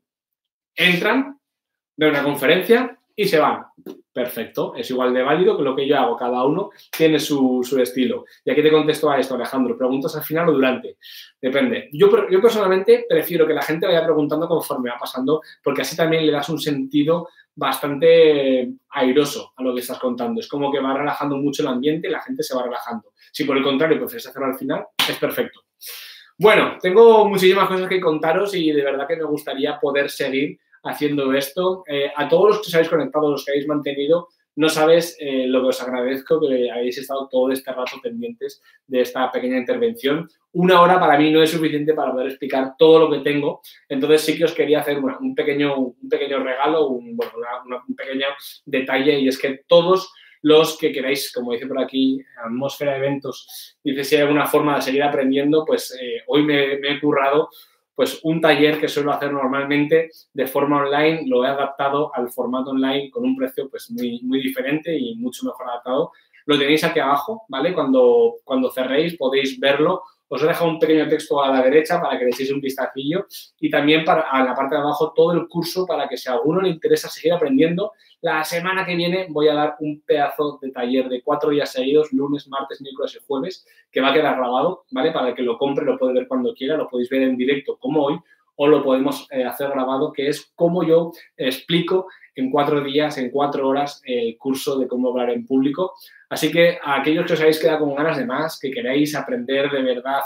Entran, ven una conferencia y se van. Perfecto, es igual de válido que lo que yo hago. Cada uno tiene su estilo. Y aquí te contesto a esto, Alejandro. ¿Preguntas al final o durante? Depende. Yo personalmente prefiero que la gente vaya preguntando conforme va pasando, porque así también le das un sentido bastante airoso a lo que estás contando. Es como que va relajando mucho el ambiente y la gente se va relajando. Si por el contrario prefieres hacerlo al final, es perfecto. Bueno, tengo muchísimas cosas que contaros y de verdad que me gustaría poder seguir haciendo esto. A todos los que os habéis conectado, los que habéis mantenido, no sabes lo que os agradezco que habéis estado todo este rato pendientes de esta pequeña intervención. Una hora para mí no es suficiente para poder explicar todo lo que tengo, entonces sí que os quería hacer un pequeño regalo, un pequeño detalle, y es que todos los que queráis, como dice por aquí, Atmósfera de Eventos, dice si hay alguna forma de seguir aprendiendo, pues hoy me he currado pues un taller que suelo hacer normalmente de forma online, lo he adaptado al formato online con un precio pues muy diferente y mucho mejor adaptado. Lo tenéis aquí abajo, ¿vale? Cuando cerréis podéis verlo. Os he dejado un pequeño texto a la derecha para que le echéis un vistacillo y también a la parte de abajo todo el curso para que si a alguno le interesa seguir aprendiendo, la semana que viene voy a dar un pedazo de taller de 4 días seguidos, lunes, martes, miércoles y jueves, que va a quedar grabado, ¿vale? Para el que lo compre lo puede ver cuando quiera, lo podéis ver en directo como hoy o lo podemos hacer grabado, que es como yo explico en 4 días, en 4 horas, el curso de cómo hablar en público. Así que a aquellos que os habéis quedado con ganas de más, que queráis aprender de verdad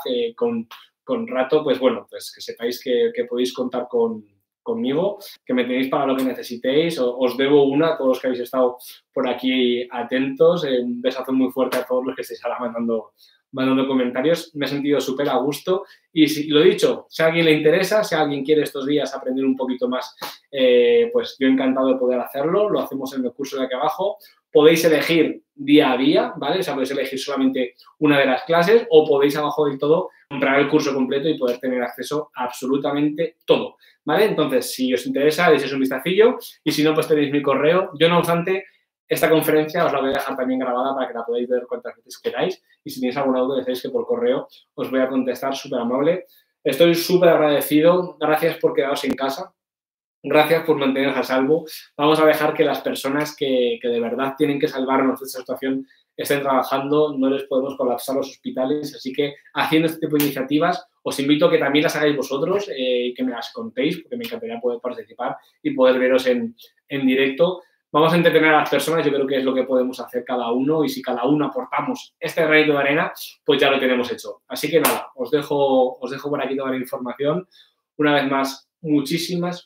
con rato, pues bueno, pues que sepáis que podéis contar conmigo, que me tenéis para lo que necesitéis. Os debo una a todos los que habéis estado por aquí atentos. Un besazo muy fuerte a todos los que estáis ahora mandando comentarios. Me he sentido súper a gusto y si, lo dicho, si a alguien le interesa, si a alguien quiere estos días aprender un poquito más, pues yo encantado de poder hacerlo. Lo hacemos en el curso de aquí abajo. Podéis elegir día a día, ¿vale? O sea, podéis elegir solamente una de las clases o podéis abajo del todo comprar el curso completo y poder tener acceso a absolutamente todo, ¿vale? Entonces, si os interesa, deis un vistacillo y si no, pues tenéis mi correo. Yo, no obstante, esta conferencia os la voy a dejar también grabada para que la podáis ver cuantas veces queráis. Y si tenéis alguna duda, decís que por correo os voy a contestar súper amable. Estoy súper agradecido. Gracias por quedaros en casa. Gracias por manteneros a salvo. Vamos a dejar que las personas que de verdad tienen que salvarnos de esta situación estén trabajando. No les podemos colapsar los hospitales. Así que haciendo este tipo de iniciativas, os invito a que también las hagáis vosotros y que me las contéis, porque me encantaría poder participar y poder veros en directo. Vamos a entretener a las personas, yo creo que es lo que podemos hacer cada uno, y si cada uno aportamos este granito de arena, pues ya lo tenemos hecho. Así que nada, os dejo por aquí toda la información. Una vez más, muchísimas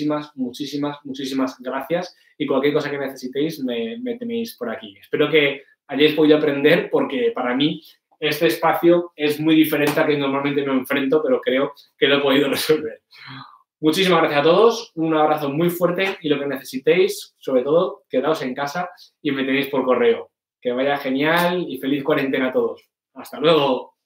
gracias, y cualquier cosa que necesitéis me tenéis por aquí. Espero que hayáis podido aprender, porque para mí este espacio es muy diferente a que normalmente me enfrento, pero creo que lo he podido resolver. Muchísimas gracias a todos, un abrazo muy fuerte, y lo que necesitéis, sobre todo, quedaos en casa y me tenéis por correo. Que vaya genial y feliz cuarentena a todos. ¡Hasta luego!